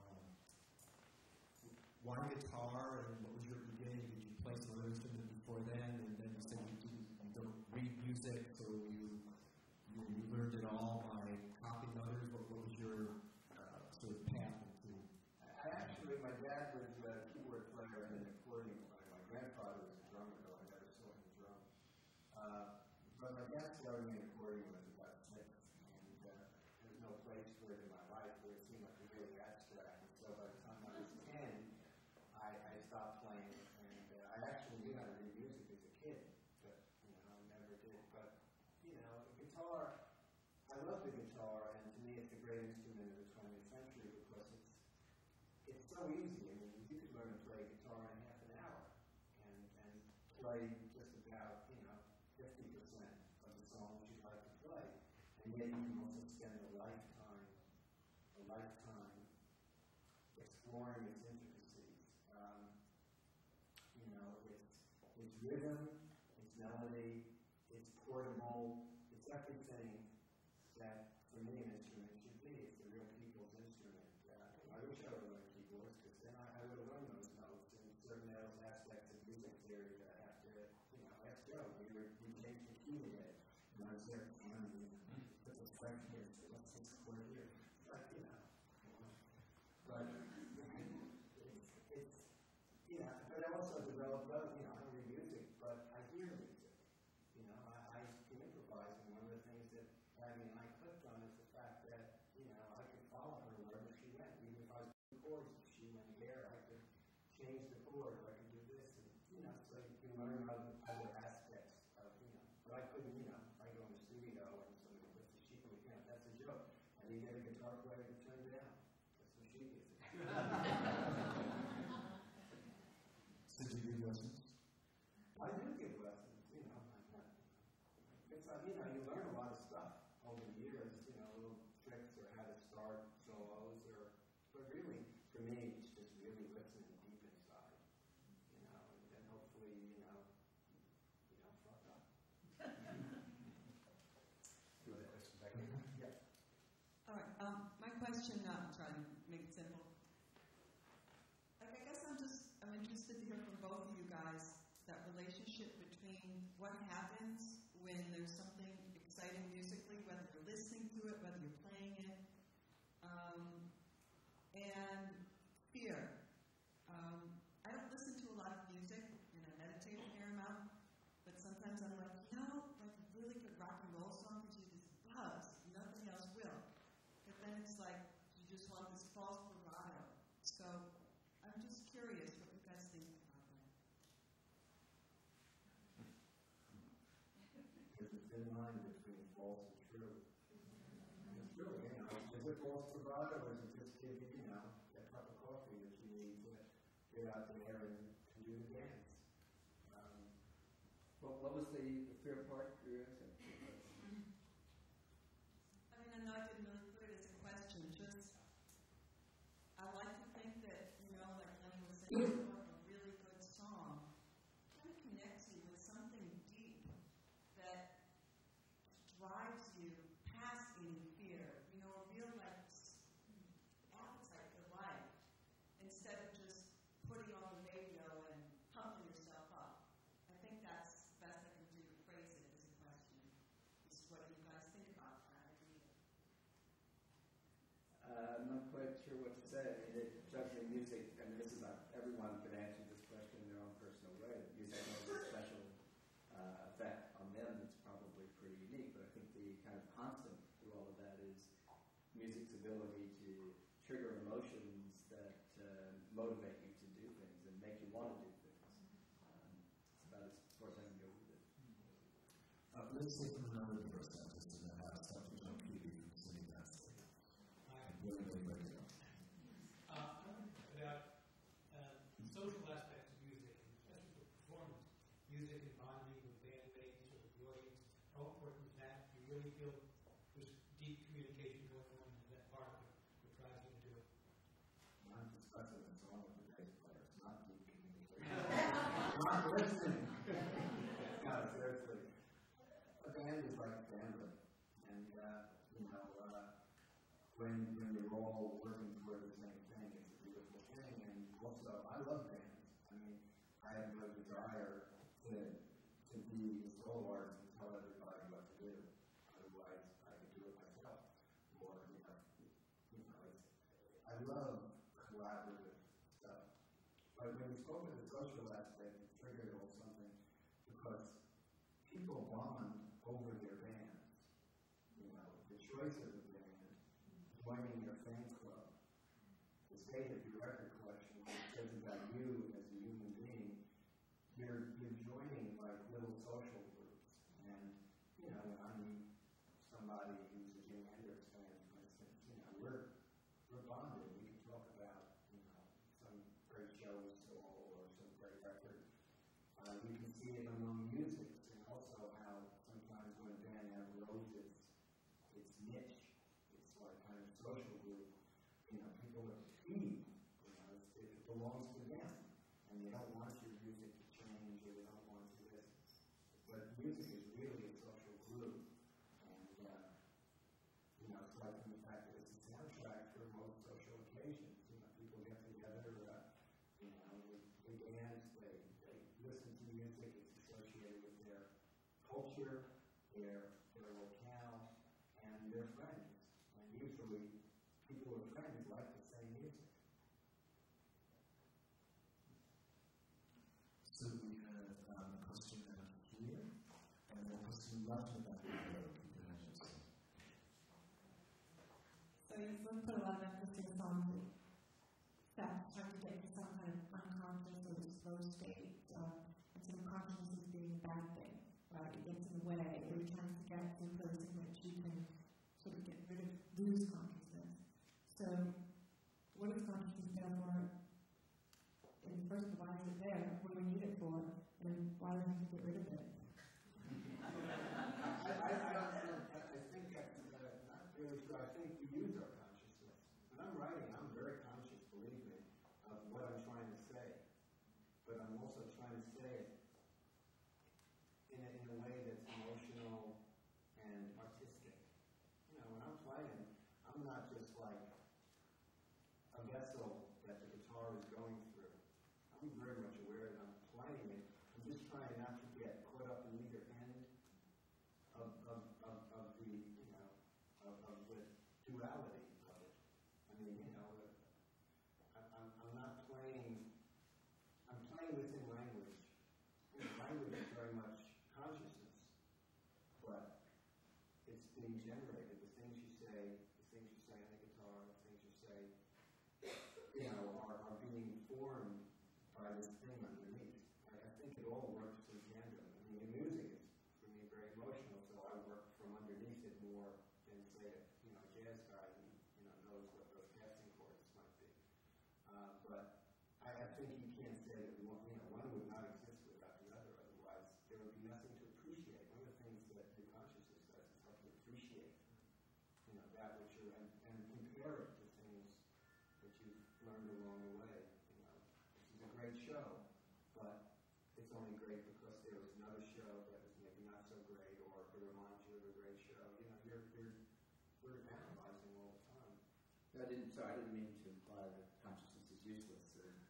why guitar, and what was your beginning? Did you play some other instrument before then? And then you said you don't read music, so you learned it all by copying others. What was your sort of path into? My dad was a keyboard player and an accordion player. My grandfather was a drummer, though I never saw him drum. But my dad started me an accordion when I was about 6, and there was no place for it in my life where it seemed like really abstract. And so by the time I was 10, I stopped playing, and I actually knew how to read music as a kid, but I never did. But guitar, I love the guitar, and to me it's the great instrument of the 20th century because it's so easy. I mean, you could learn to play guitar in half an hour and play just about 50% of the songs you'd like to play, and yet you can also spend a lifetime exploring its intricacies. It's rhythm, it's melody, it's portable, it's everything that, for me, an instrument should be. It's the real people's instrument. I wish I would have learned keyboards, because then I would have learned those notes and certain aspects of music theory that I have to, let's go. We changed the key today. And I was there, put this chord here, what's this chord here? But, but I also developed, I don't read music, but I hear music. I can improvise, and one of the things that Patti and I clicked on is the fact that, I could follow her wherever she went. Even if I was doing chords, if she went there, I could change the chord, or I could do this, and, so you can learn other aspects of, but I couldn't, I go in the studio and somebody puts the sheet on the that's a joke. And you get a guitar player to turn down. That's what she gets. So did you give lessons? I do give lessons, It's like, you learn a lot of stuff over the years, little tricks or how to start solos, but really, for me, it's just really listening deep inside, and then hopefully, you don't fuck up. You want a question back here? Yeah. All right. My question, I'm trying to make it simple. I guess I'm interested to hear from both of you guys that relationship between what happens when there's something exciting musically, whether you're listening to it, whether you're playing it, and fear. I don't listen to a lot of music, and I meditate a fair amount, but sometimes I'm like, like a really good rock and roll song gives you this buzz, nothing else will. But then it's like, you just want this false bravado. So I'm just curious what you guys think about that. There's a thin line between false and true. It's true, is it false bravado, or is it just give you, a cup of coffee that you need to get out there and do the dance? What was the fear part? I mean, I know I didn't really everyone could answer this question in their own personal way. Music has a special effect on them that's probably pretty unique, but I think the kind of constant through all of that is music's ability to trigger emotions that motivate you to do things and make you want to do things. It's about as far as I can go with it. Let's take another neuroscientist in the house, Dr. John Keeley from Sydney University. About social aspects of music, and especially for performance, music and bonding with bandmates or with the audience. How important is that? Do you really feel there's deep communication going on? Is that part of what drives you to do it? I'm discussing the song with the bass player. It's not deep communication. Not listening. No, seriously. A band is like a family. And, when you're all working toward the same thing, it's a beautiful thing. And also, I love bands. I mean, I have no desire to be a solo artist and tell everybody what to do. Otherwise, I could do it myself. Or, I love collaborative stuff. But when you spoke of the social aspect, it triggered a little something because people bond over their bands. The choice of the band, joining your fan club, the state of your record collection, when it says about you as a human being, you're joining like little social groups. And, when I meet somebody who's a Jimi Hendrix fan, for instance, we're bonded. We can talk about, some great show we saw or some great record. You can see it among musics, and also how sometimes when a band outgrows its niche, it's like kind of social group. People are competing. It belongs to them, and they don't want your music to change, or they don't want to this. But music is really a social group, and it's like the fact that it's a soundtrack for most social occasions. People get together. They dance. They listen to music. It's associated with their culture, their locale, and their friends. And usually, people who are friends like the same music. So we have a question out here, and then a question right in the back of the row. Keep your hands up. So you've put a lot of emphasis on that, trying to get to some kind of unconscious or slow state, and sort of consciousness as being a bad thing, right? It gets in the way, or you're trying to get to a place in which you can sort of lose consciousness. So, what is consciousness there for? And first, why is it there? What do we need it for? And why do we have to get rid of it? I think that's not really true. I think we use our consciousness. When I'm writing, I'm very conscious, believe me, of what I'm trying to say. But I'm also trying to say it in a way that's emotional and artistic. When I'm playing, I'm not just like a vessel that the guitar is going through. I'm very much aware that I'm playing it. I'm just trying not to get caught up in either end of the duality of it. I mean, I'm not playing. I'm playing within language. Language is very much consciousness, but it's being generated. The things you say on the guitar, the things you say, are being formed by this thing underneath. I think it all works in tandem. I mean, the music is, for me, very emotional, so I work from underneath it more than, say, a jazz guy who, knows what those casting chords might be. But I think you can't say that one would not exist without the other. Otherwise, there would be nothing to appreciate. One of the things that your consciousness does is help you appreciate, that which you're and compare it to things that you've learned along the way. This is a great show, but it's only great because there was another show that was maybe not so great, or it reminds you of a great show. We're analyzing all the time. I didn't mean to imply that consciousness is useless.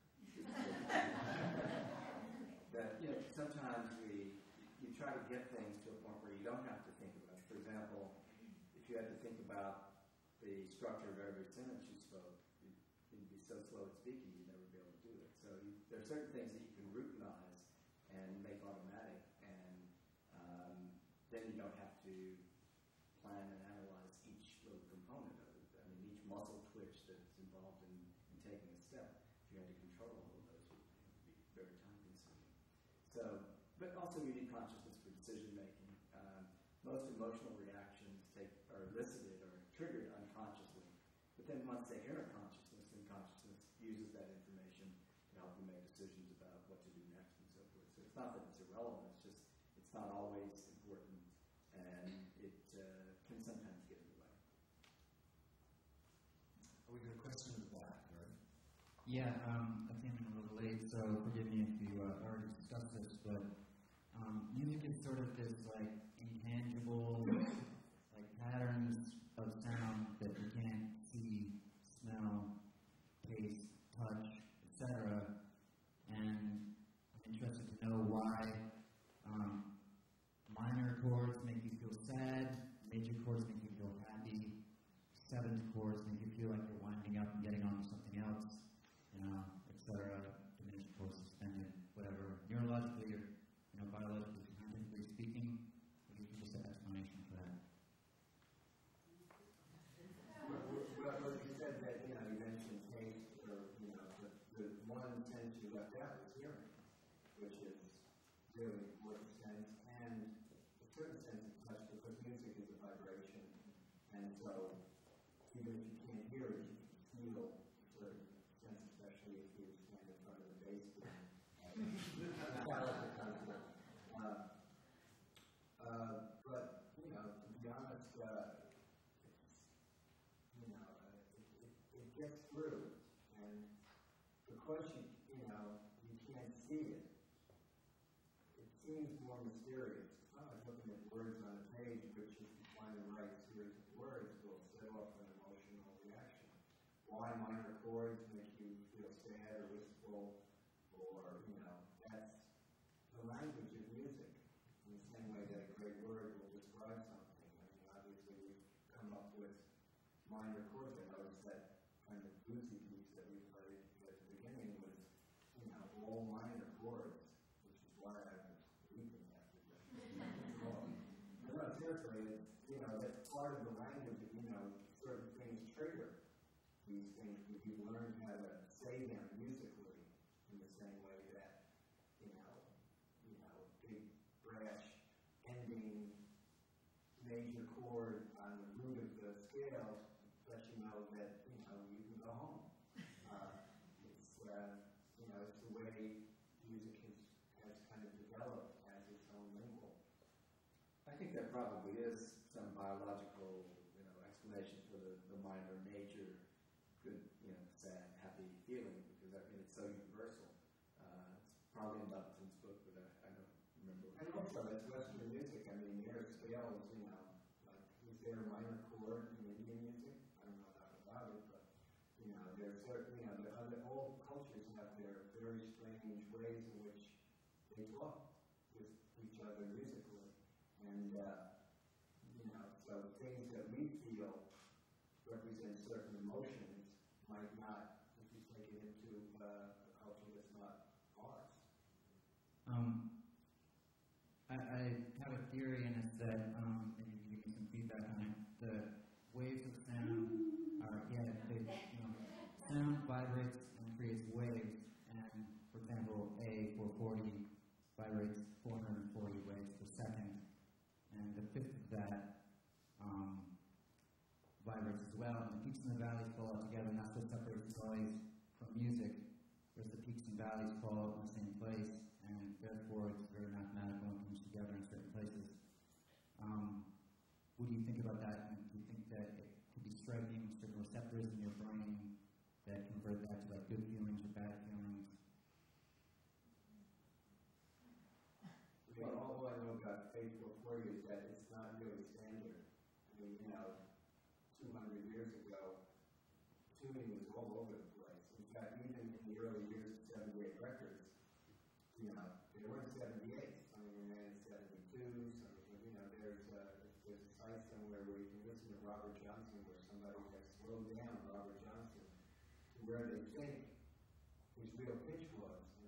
That sometimes you try to get things to a point where you don't have to think about it. For example, if you had to think about the structure of every sentence you spoke, you'd be so slow at speaking you'd never be able to do it. So you there are certain things that you can routinize and make automatic, and then you don't have to plan and analyze each little component of it. I mean, each muscle twitch that's involved in taking a step, if you had to control all of those, would be very time consuming. So, but also you need consciousness for decision making. Most emotional reactions are elicited or triggered unconsciously, but then once they enter consciousness, then consciousness uses that information to help you make decisions about what to do next and so forth. So it's not that it's irrelevant, it's just it's not always important, and it can sometimes get in the way. We got a question in the back, right? Yeah, I came in a little late, so forgive me if you already discussed this, but music is sort of this like intangible like patterns of sound that you can't see, smell, taste, touch, etc. And I'm interested to know why minor chords make you feel sad, major chords make you feel happy, seventh chords make you feel like you're winding up and getting on to something else, etc. Diminished chords suspended, whatever. Neurologically or biologically, scientifically speaking, what do you just have an explanation for that? Well, you said that, you mentioned taste, or, the one sense you left out was hearing, which is really important sense, and a certain sense of touch, because music is a vibration, and so even if you can't hear it, you can feel a certain sense, especially if you stand in front of the bass drum. But, to be honest, it gets through, and because you can't see it, it seems more mysterious. I was looking at words on a page, which if you find the right series of words, will set off an emotional reaction. Why minor chords make you feel sad or wistful, or, that's the language of music. In the same way that a great word will describe something. I mean, obviously we've come up with minor chords. I noticed that kind of bluesy piece that we played at the beginning was, all minor chords, which is why I was weeping after that. No, seriously, that's part of the language of, certain things trigger these things. You learn how to say them musically in the same way that, big brash ending major chord on the root of the scale lets you know that, you can go home. It's the way music has kind of developed as its own lingual. I think there probably is some biological, explanation for the minor, major, good, sad, happy feeling, because it's so universal. It's probably in Dunton's book, but I don't remember. And also, it's Western music. I mean, there are scales, like, is there a minor chord in Indian music? I don't know enough about it, but, there's certain, all cultures have their very strange ways in which they talk with each other musically. And, so things that we feel represent certain emotions might not, if you take it into a culture that's not ours. I have a theory, and it's that, maybe you can give me some feedback on it. The waves of sound are, sound vibrates and creates waves, and, for example, A440 vibrates 440 waves per second, and the fifth of that vibrates as well, and the peaks and the valleys fall out together, and that's what separates noise from music, whereas the peaks and valleys fall out in the same place, and therefore it's very mathematical and comes together in certain places. What do you think about that? And do you think that it could be striking certain receptors in your brain that convert that to like good feelings or bad feelings? Well, all I know about A440 is that it's not really standard. I mean, 200 years ago, tuning was all over the place. In fact, even in the early years of 78 records, they weren't 78s. Some of them ran 72s. There's a site somewhere where you can listen to Robert Johnson, where somebody has slowed down Robert Johnson to where they think his real pitch was. And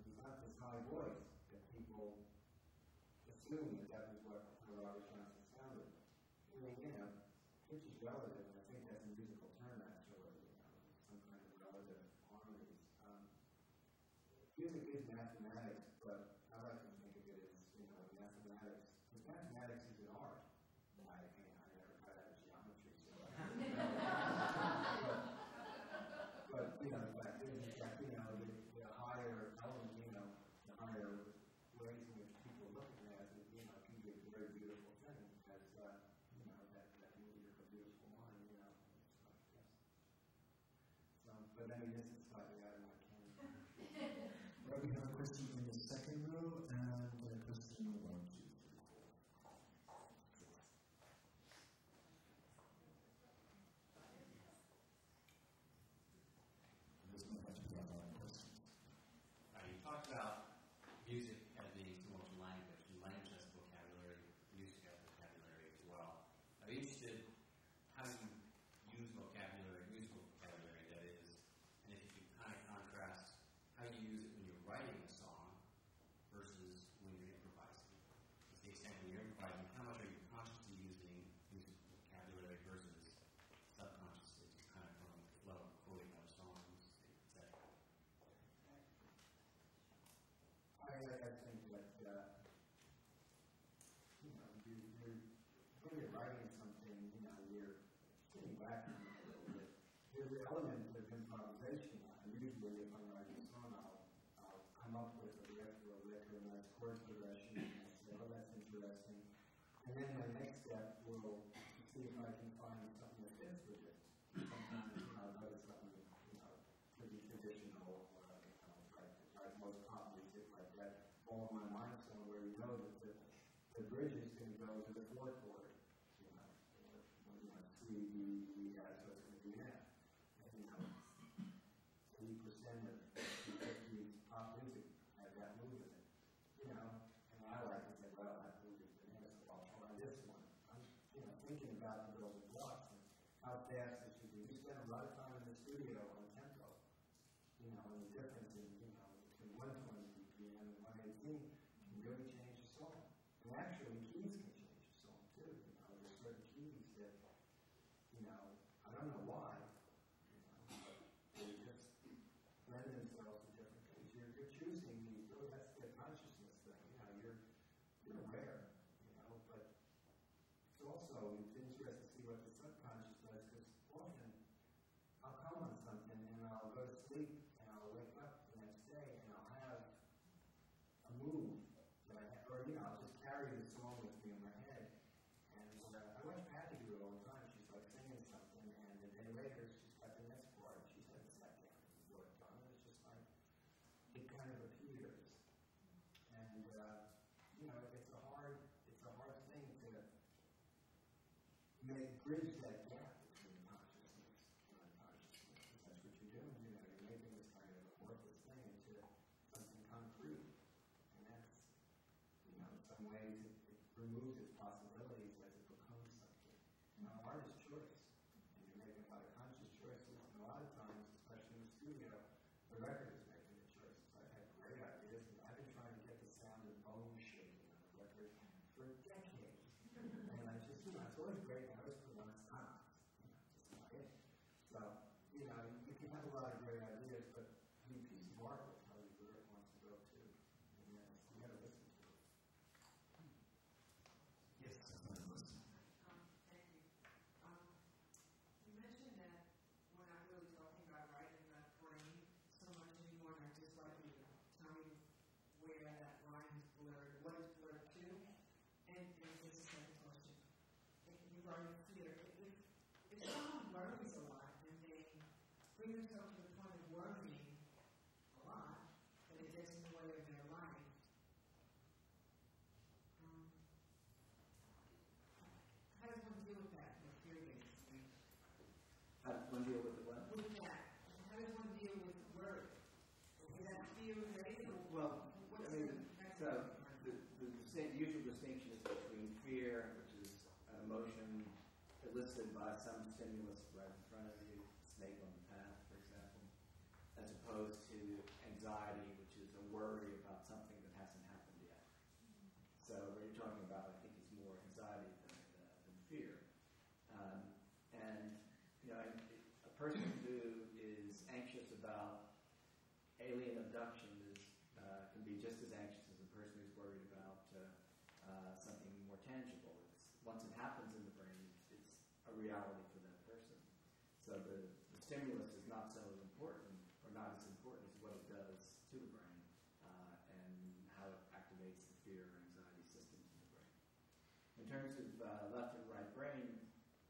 assume that that was what Robert Johnson sounded. I mean, pitch is relative, and I think that's a musical term actually, some kind of relative harmonies. Music is mathematics, but I like to think of it as, mathematics. Because mathematics is an art. I never got out of geometry, so but the fact is that, the higher element, the higher ways in which people look at math, it can be a very beautiful thing, as, that movie of a beautiful mind, So, yes. So, but I mean, this is slightly out of my canon. Well, we have a question in the second row, and a question in 1, 2, 3, 4. There's no much to have on questions. You talked about music as being so much language, and language has vocabulary, music has vocabulary as well. I'd be interested how you use vocabulary, musical vocabulary, that is, and if you could kind of contrast how you use it when you're writing a song versus when you're improvising. To the extent when you're improvising, how much are you consciously using musical vocabulary versus subconsciously, just kind of from the flow of quoting other songs, etc. I think that, when you're writing something, you're sitting back from it a little bit. There's an element of improvisation. Usually, if I'm writing a song, I'll come up with a riff or a nice chord progression, and I say, oh, that's interesting. And then my next step will see if I can find something that fits with it. Sometimes, I'll notice something, pretty traditional, like most pop music like that, fall in my mind somewhere, that the bridge is going to go to the 4th chord, C, D, E, F, so it's going to be F. 80% of 50s pop music has that move in it, and I like to say, well, that move is banana, so I'll try this one. I'm, thinking about the building blocks and how fast it should be. We spend a lot of time in the studio on tempo, and the difference in, between 120 BPM and 118 can really change the song. And actually, keys can change the song too. There's certain keys that, I don't know why, but they just lend themselves to different things. You're choosing these, that's the consciousness thing. You're aware, but it's also, it's interesting to see what the subconscious does, because often I'll come on something and I'll go to sleep and I'll wake up the next day and I'll have a move that I have, or I'll just carry the song with me in my head. And I watch Patti do it all the time. She's like singing something, and the day later she's got the next part. She hasn't sat down and worked on it. It's just like it kind of appears. And it's a hard thing to bridge that gap between consciousness and unconsciousness. That's what you're doing. You're making this kind of amorphous thing into something concrete, and that's, in some ways, it removes its possibilities as it becomes something. Art is choice, and you're making a lot of conscious choices, and a lot of times, especially in the studio, the record is making the choices. I've had great ideas, and I've been trying to get the sound of bone shaking on the record for decades. And I just, it's always great, and I always put on stops. Just not it. So, you can have a lot of great ideas, but the piece of art will tell you where it wants to go to. And you got to listen to it. Yes, I'm listening. Thank you. You mentioned that we're not really talking about writing the brain so much anymore, and I'd just like you to tell me where that line is blurred, what is blurred to, and here's the second question. You've already clear. If someone worries a lot and they bring themselves to the point of worrying a lot, that it gets in the way of their life, how does one deal with that? With fear basically? How does one deal with the what? With that. How does one deal with worry? Is that fear related? Well, What's I mean, the the usual distinction is between fear, which is an emotion elicited by some stimulus right in front of you, snake on the path, for example, as opposed to anxiety, which is a worry about something that hasn't happened yet. So when you're talking person who is anxious about alien abduction can be just as anxious as a person who's worried about something more tangible. Once it happens in the brain, it's a reality for that person. So the stimulus is not so important, or not as important as what it does to the brain and how it activates the fear or anxiety systems in the brain. In terms of left and right brain,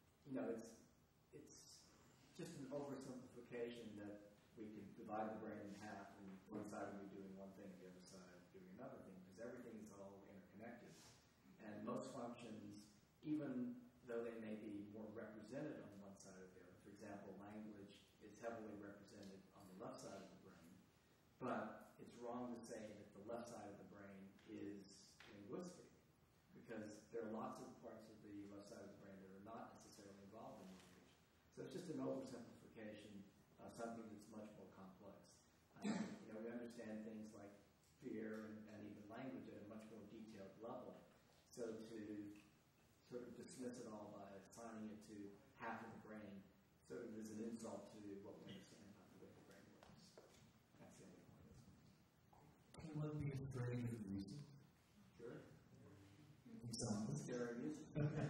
it's just an oversimplification that we can divide the brain in half, and one side will be doing one thing, and the other side doing another thing, because everything is all interconnected. And most functions, even though they may be more represented on one side or the other, for example, language is heavily represented on the left side of the brain, but it's wrong to say that the left side of the brain is linguistic, because there are lots of parts of the left side of the brain that are not necessarily involved in language. So it's just an oversimplification of something that's much more complex. We understand things like fear and even language at a much more detailed level. So to sort of dismiss it all by assigning it to half of the brain sort of is an insult to what we understand about the way the brain works. That's the only point. Can one be afraid of music? Sure. Examples? Scary music.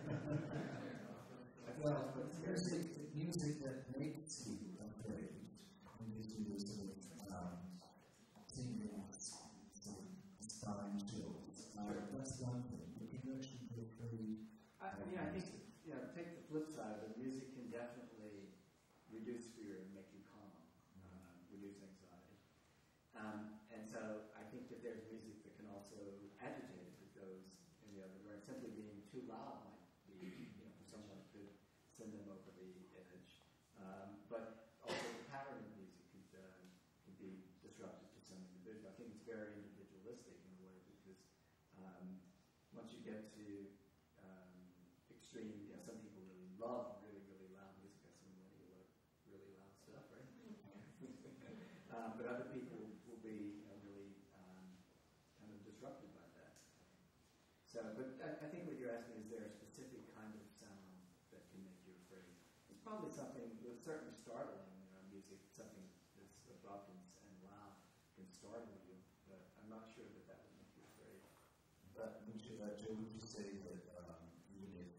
Well, music that makes you afraid, and gives you this sort of tingles, sort of spine chills. That's one thing. But can you actually be afraid? I think take the flip side of it. Music can definitely reduce fear and make you calm, reduce anxiety. And so I think that there's music that can also agitate if it goes in the other direction. Simply being too loud might be, for someone could send them over the edge. But also the pattern of music could be disruptive to some individual. I think it's very individualistic in a way, because once you get to extreme, some people really love really, really loud music. I some really loud stuff, right? But other people will be really kind of disrupted by that. So, but I think what you're asking, is there a specific kind of sound that can make you afraid? It's probably something that's certainly startling. Music, something that's abrupt and loud can startle you, but I'm not sure that would make you afraid. But Joe, would you say that even if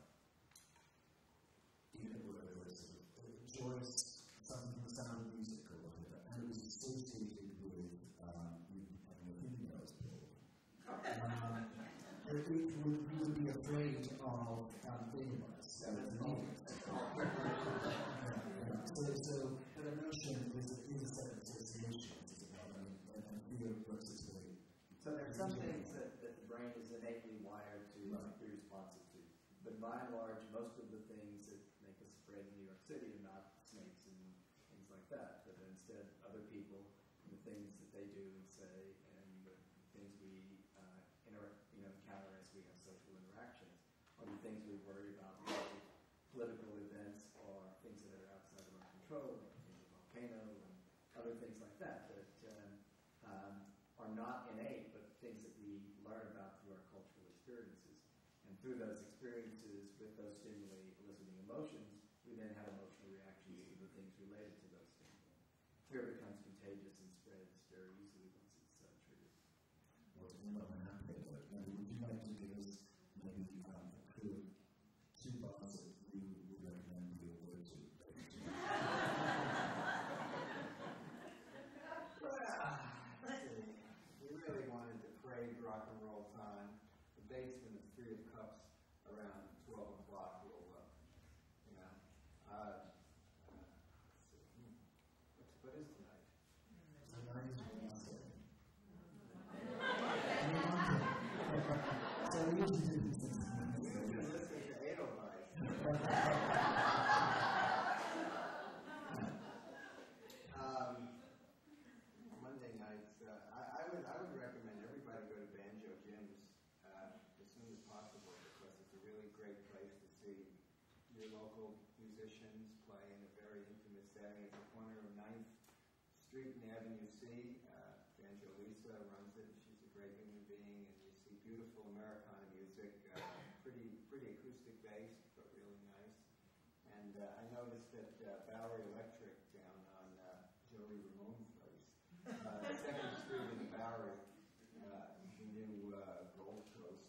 whatever it is, joyous, something from the sound of music or whatever, and it was associated with you having a fingernails pulled, you would be afraid of fingernails. So the notion is a set of associations, and fear works its way. So there are some things that the brain is innately wired to be responsive to. But by and large, most of the things that make us afraid in New York City are not snakes and things like that, but instead other people and the things that they do and say, and the things we encounter as we have social interactions, or the things we worry about, like political events or things that are outside of our control, like a volcano and other things like that are not innate, but things that we learn about through our cultural experiences. And through those experiences, with those stimuli eliciting emotions, we then have emotional reactions to the things related to those stimuli. Fear becomes contagious and spreads very easily once it's triggered. Well, it's not going to happen, but would you like to give us maybe two bars that you would recommend we all go to? We really wanted to crave rock and roll time. The basement of 3 of Cups around 12 o'clock will, what is tonight? Tonight is Wednesday. So we usually do this. We've been listening to Edelweiss. Monday nights, I would recommend everybody go to Banjo Jim's as soon as possible, because it's a really great place to see your local musicians play in a very intimate setting. It's the corner of 9th Street and Avenue C. Banjo Lisa runs it. She's a great human being, and you see beautiful Americana music, pretty acoustic based, but really nice. And I know noticed that Bowery Electric down on Joey Ramone's place, 2nd Street in the Bowery, the new Gold Coast.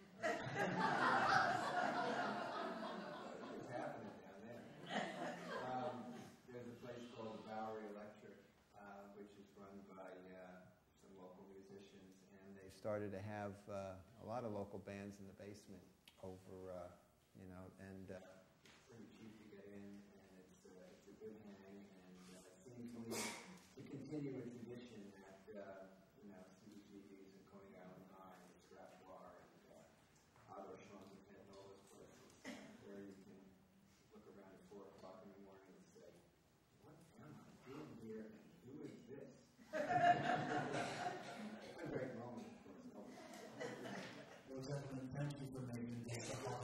It's happening down there. There's a place called the Bowery Electric, which is run by some local musicians, and they started to have a lot of local bands in the basement over, and it's pretty cheap to get in, and it's a good hang, and it seems to me to continue a tradition at, CBGB's and Coney Island High, and Scrap Bar, and Otto Schwan's and all those places, where you can look around at 4 o'clock in the morning and say, what am I doing here, and who is this? It's a great moment, of course. Well, gentlemen, thank you for making this a